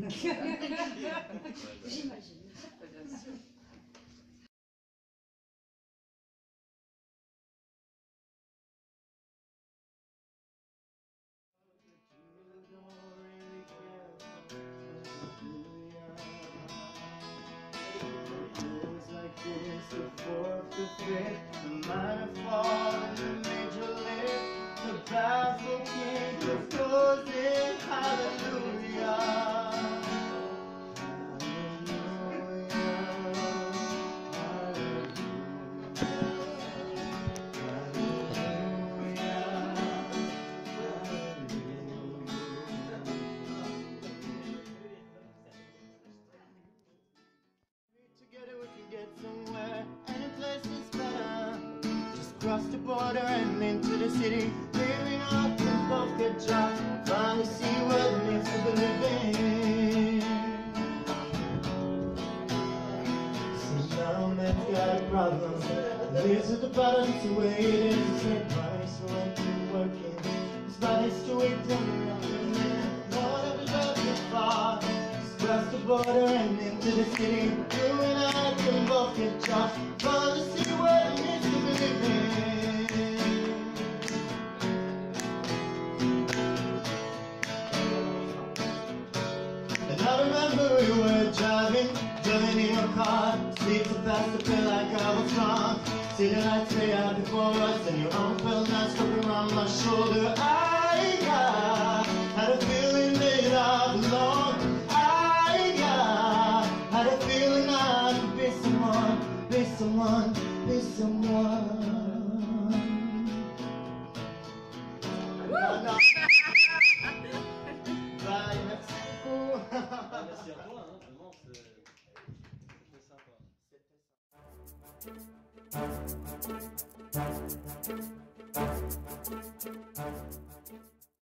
J'imagine. is the fourth, the fifth, the minor fall and the major lift. The baffled king of closing, hallelujah. Cross the border and into the city, living up in both good jobs, finally see where the myths of the living. So now man's got a problem, lives at the bottom, it's the way it is. It's like money, so I keep working. His body's too weak to run, man. One of the roads is far. Just cross the border and into the city, living up in both good jobs, finally see where the myths of the living. I remember we were driving, driving in your car. Speed so fast, I felt like I was drunk. See the lights lay out before us, and your arm felt nice wrapped around my shoulder. I got, had a feeling that I belonged. I got, had a feeling I could be someone, be someone, be someone. No, no. Bye, merci beaucoup. Merci à toi, hein, vraiment, c'était sympa.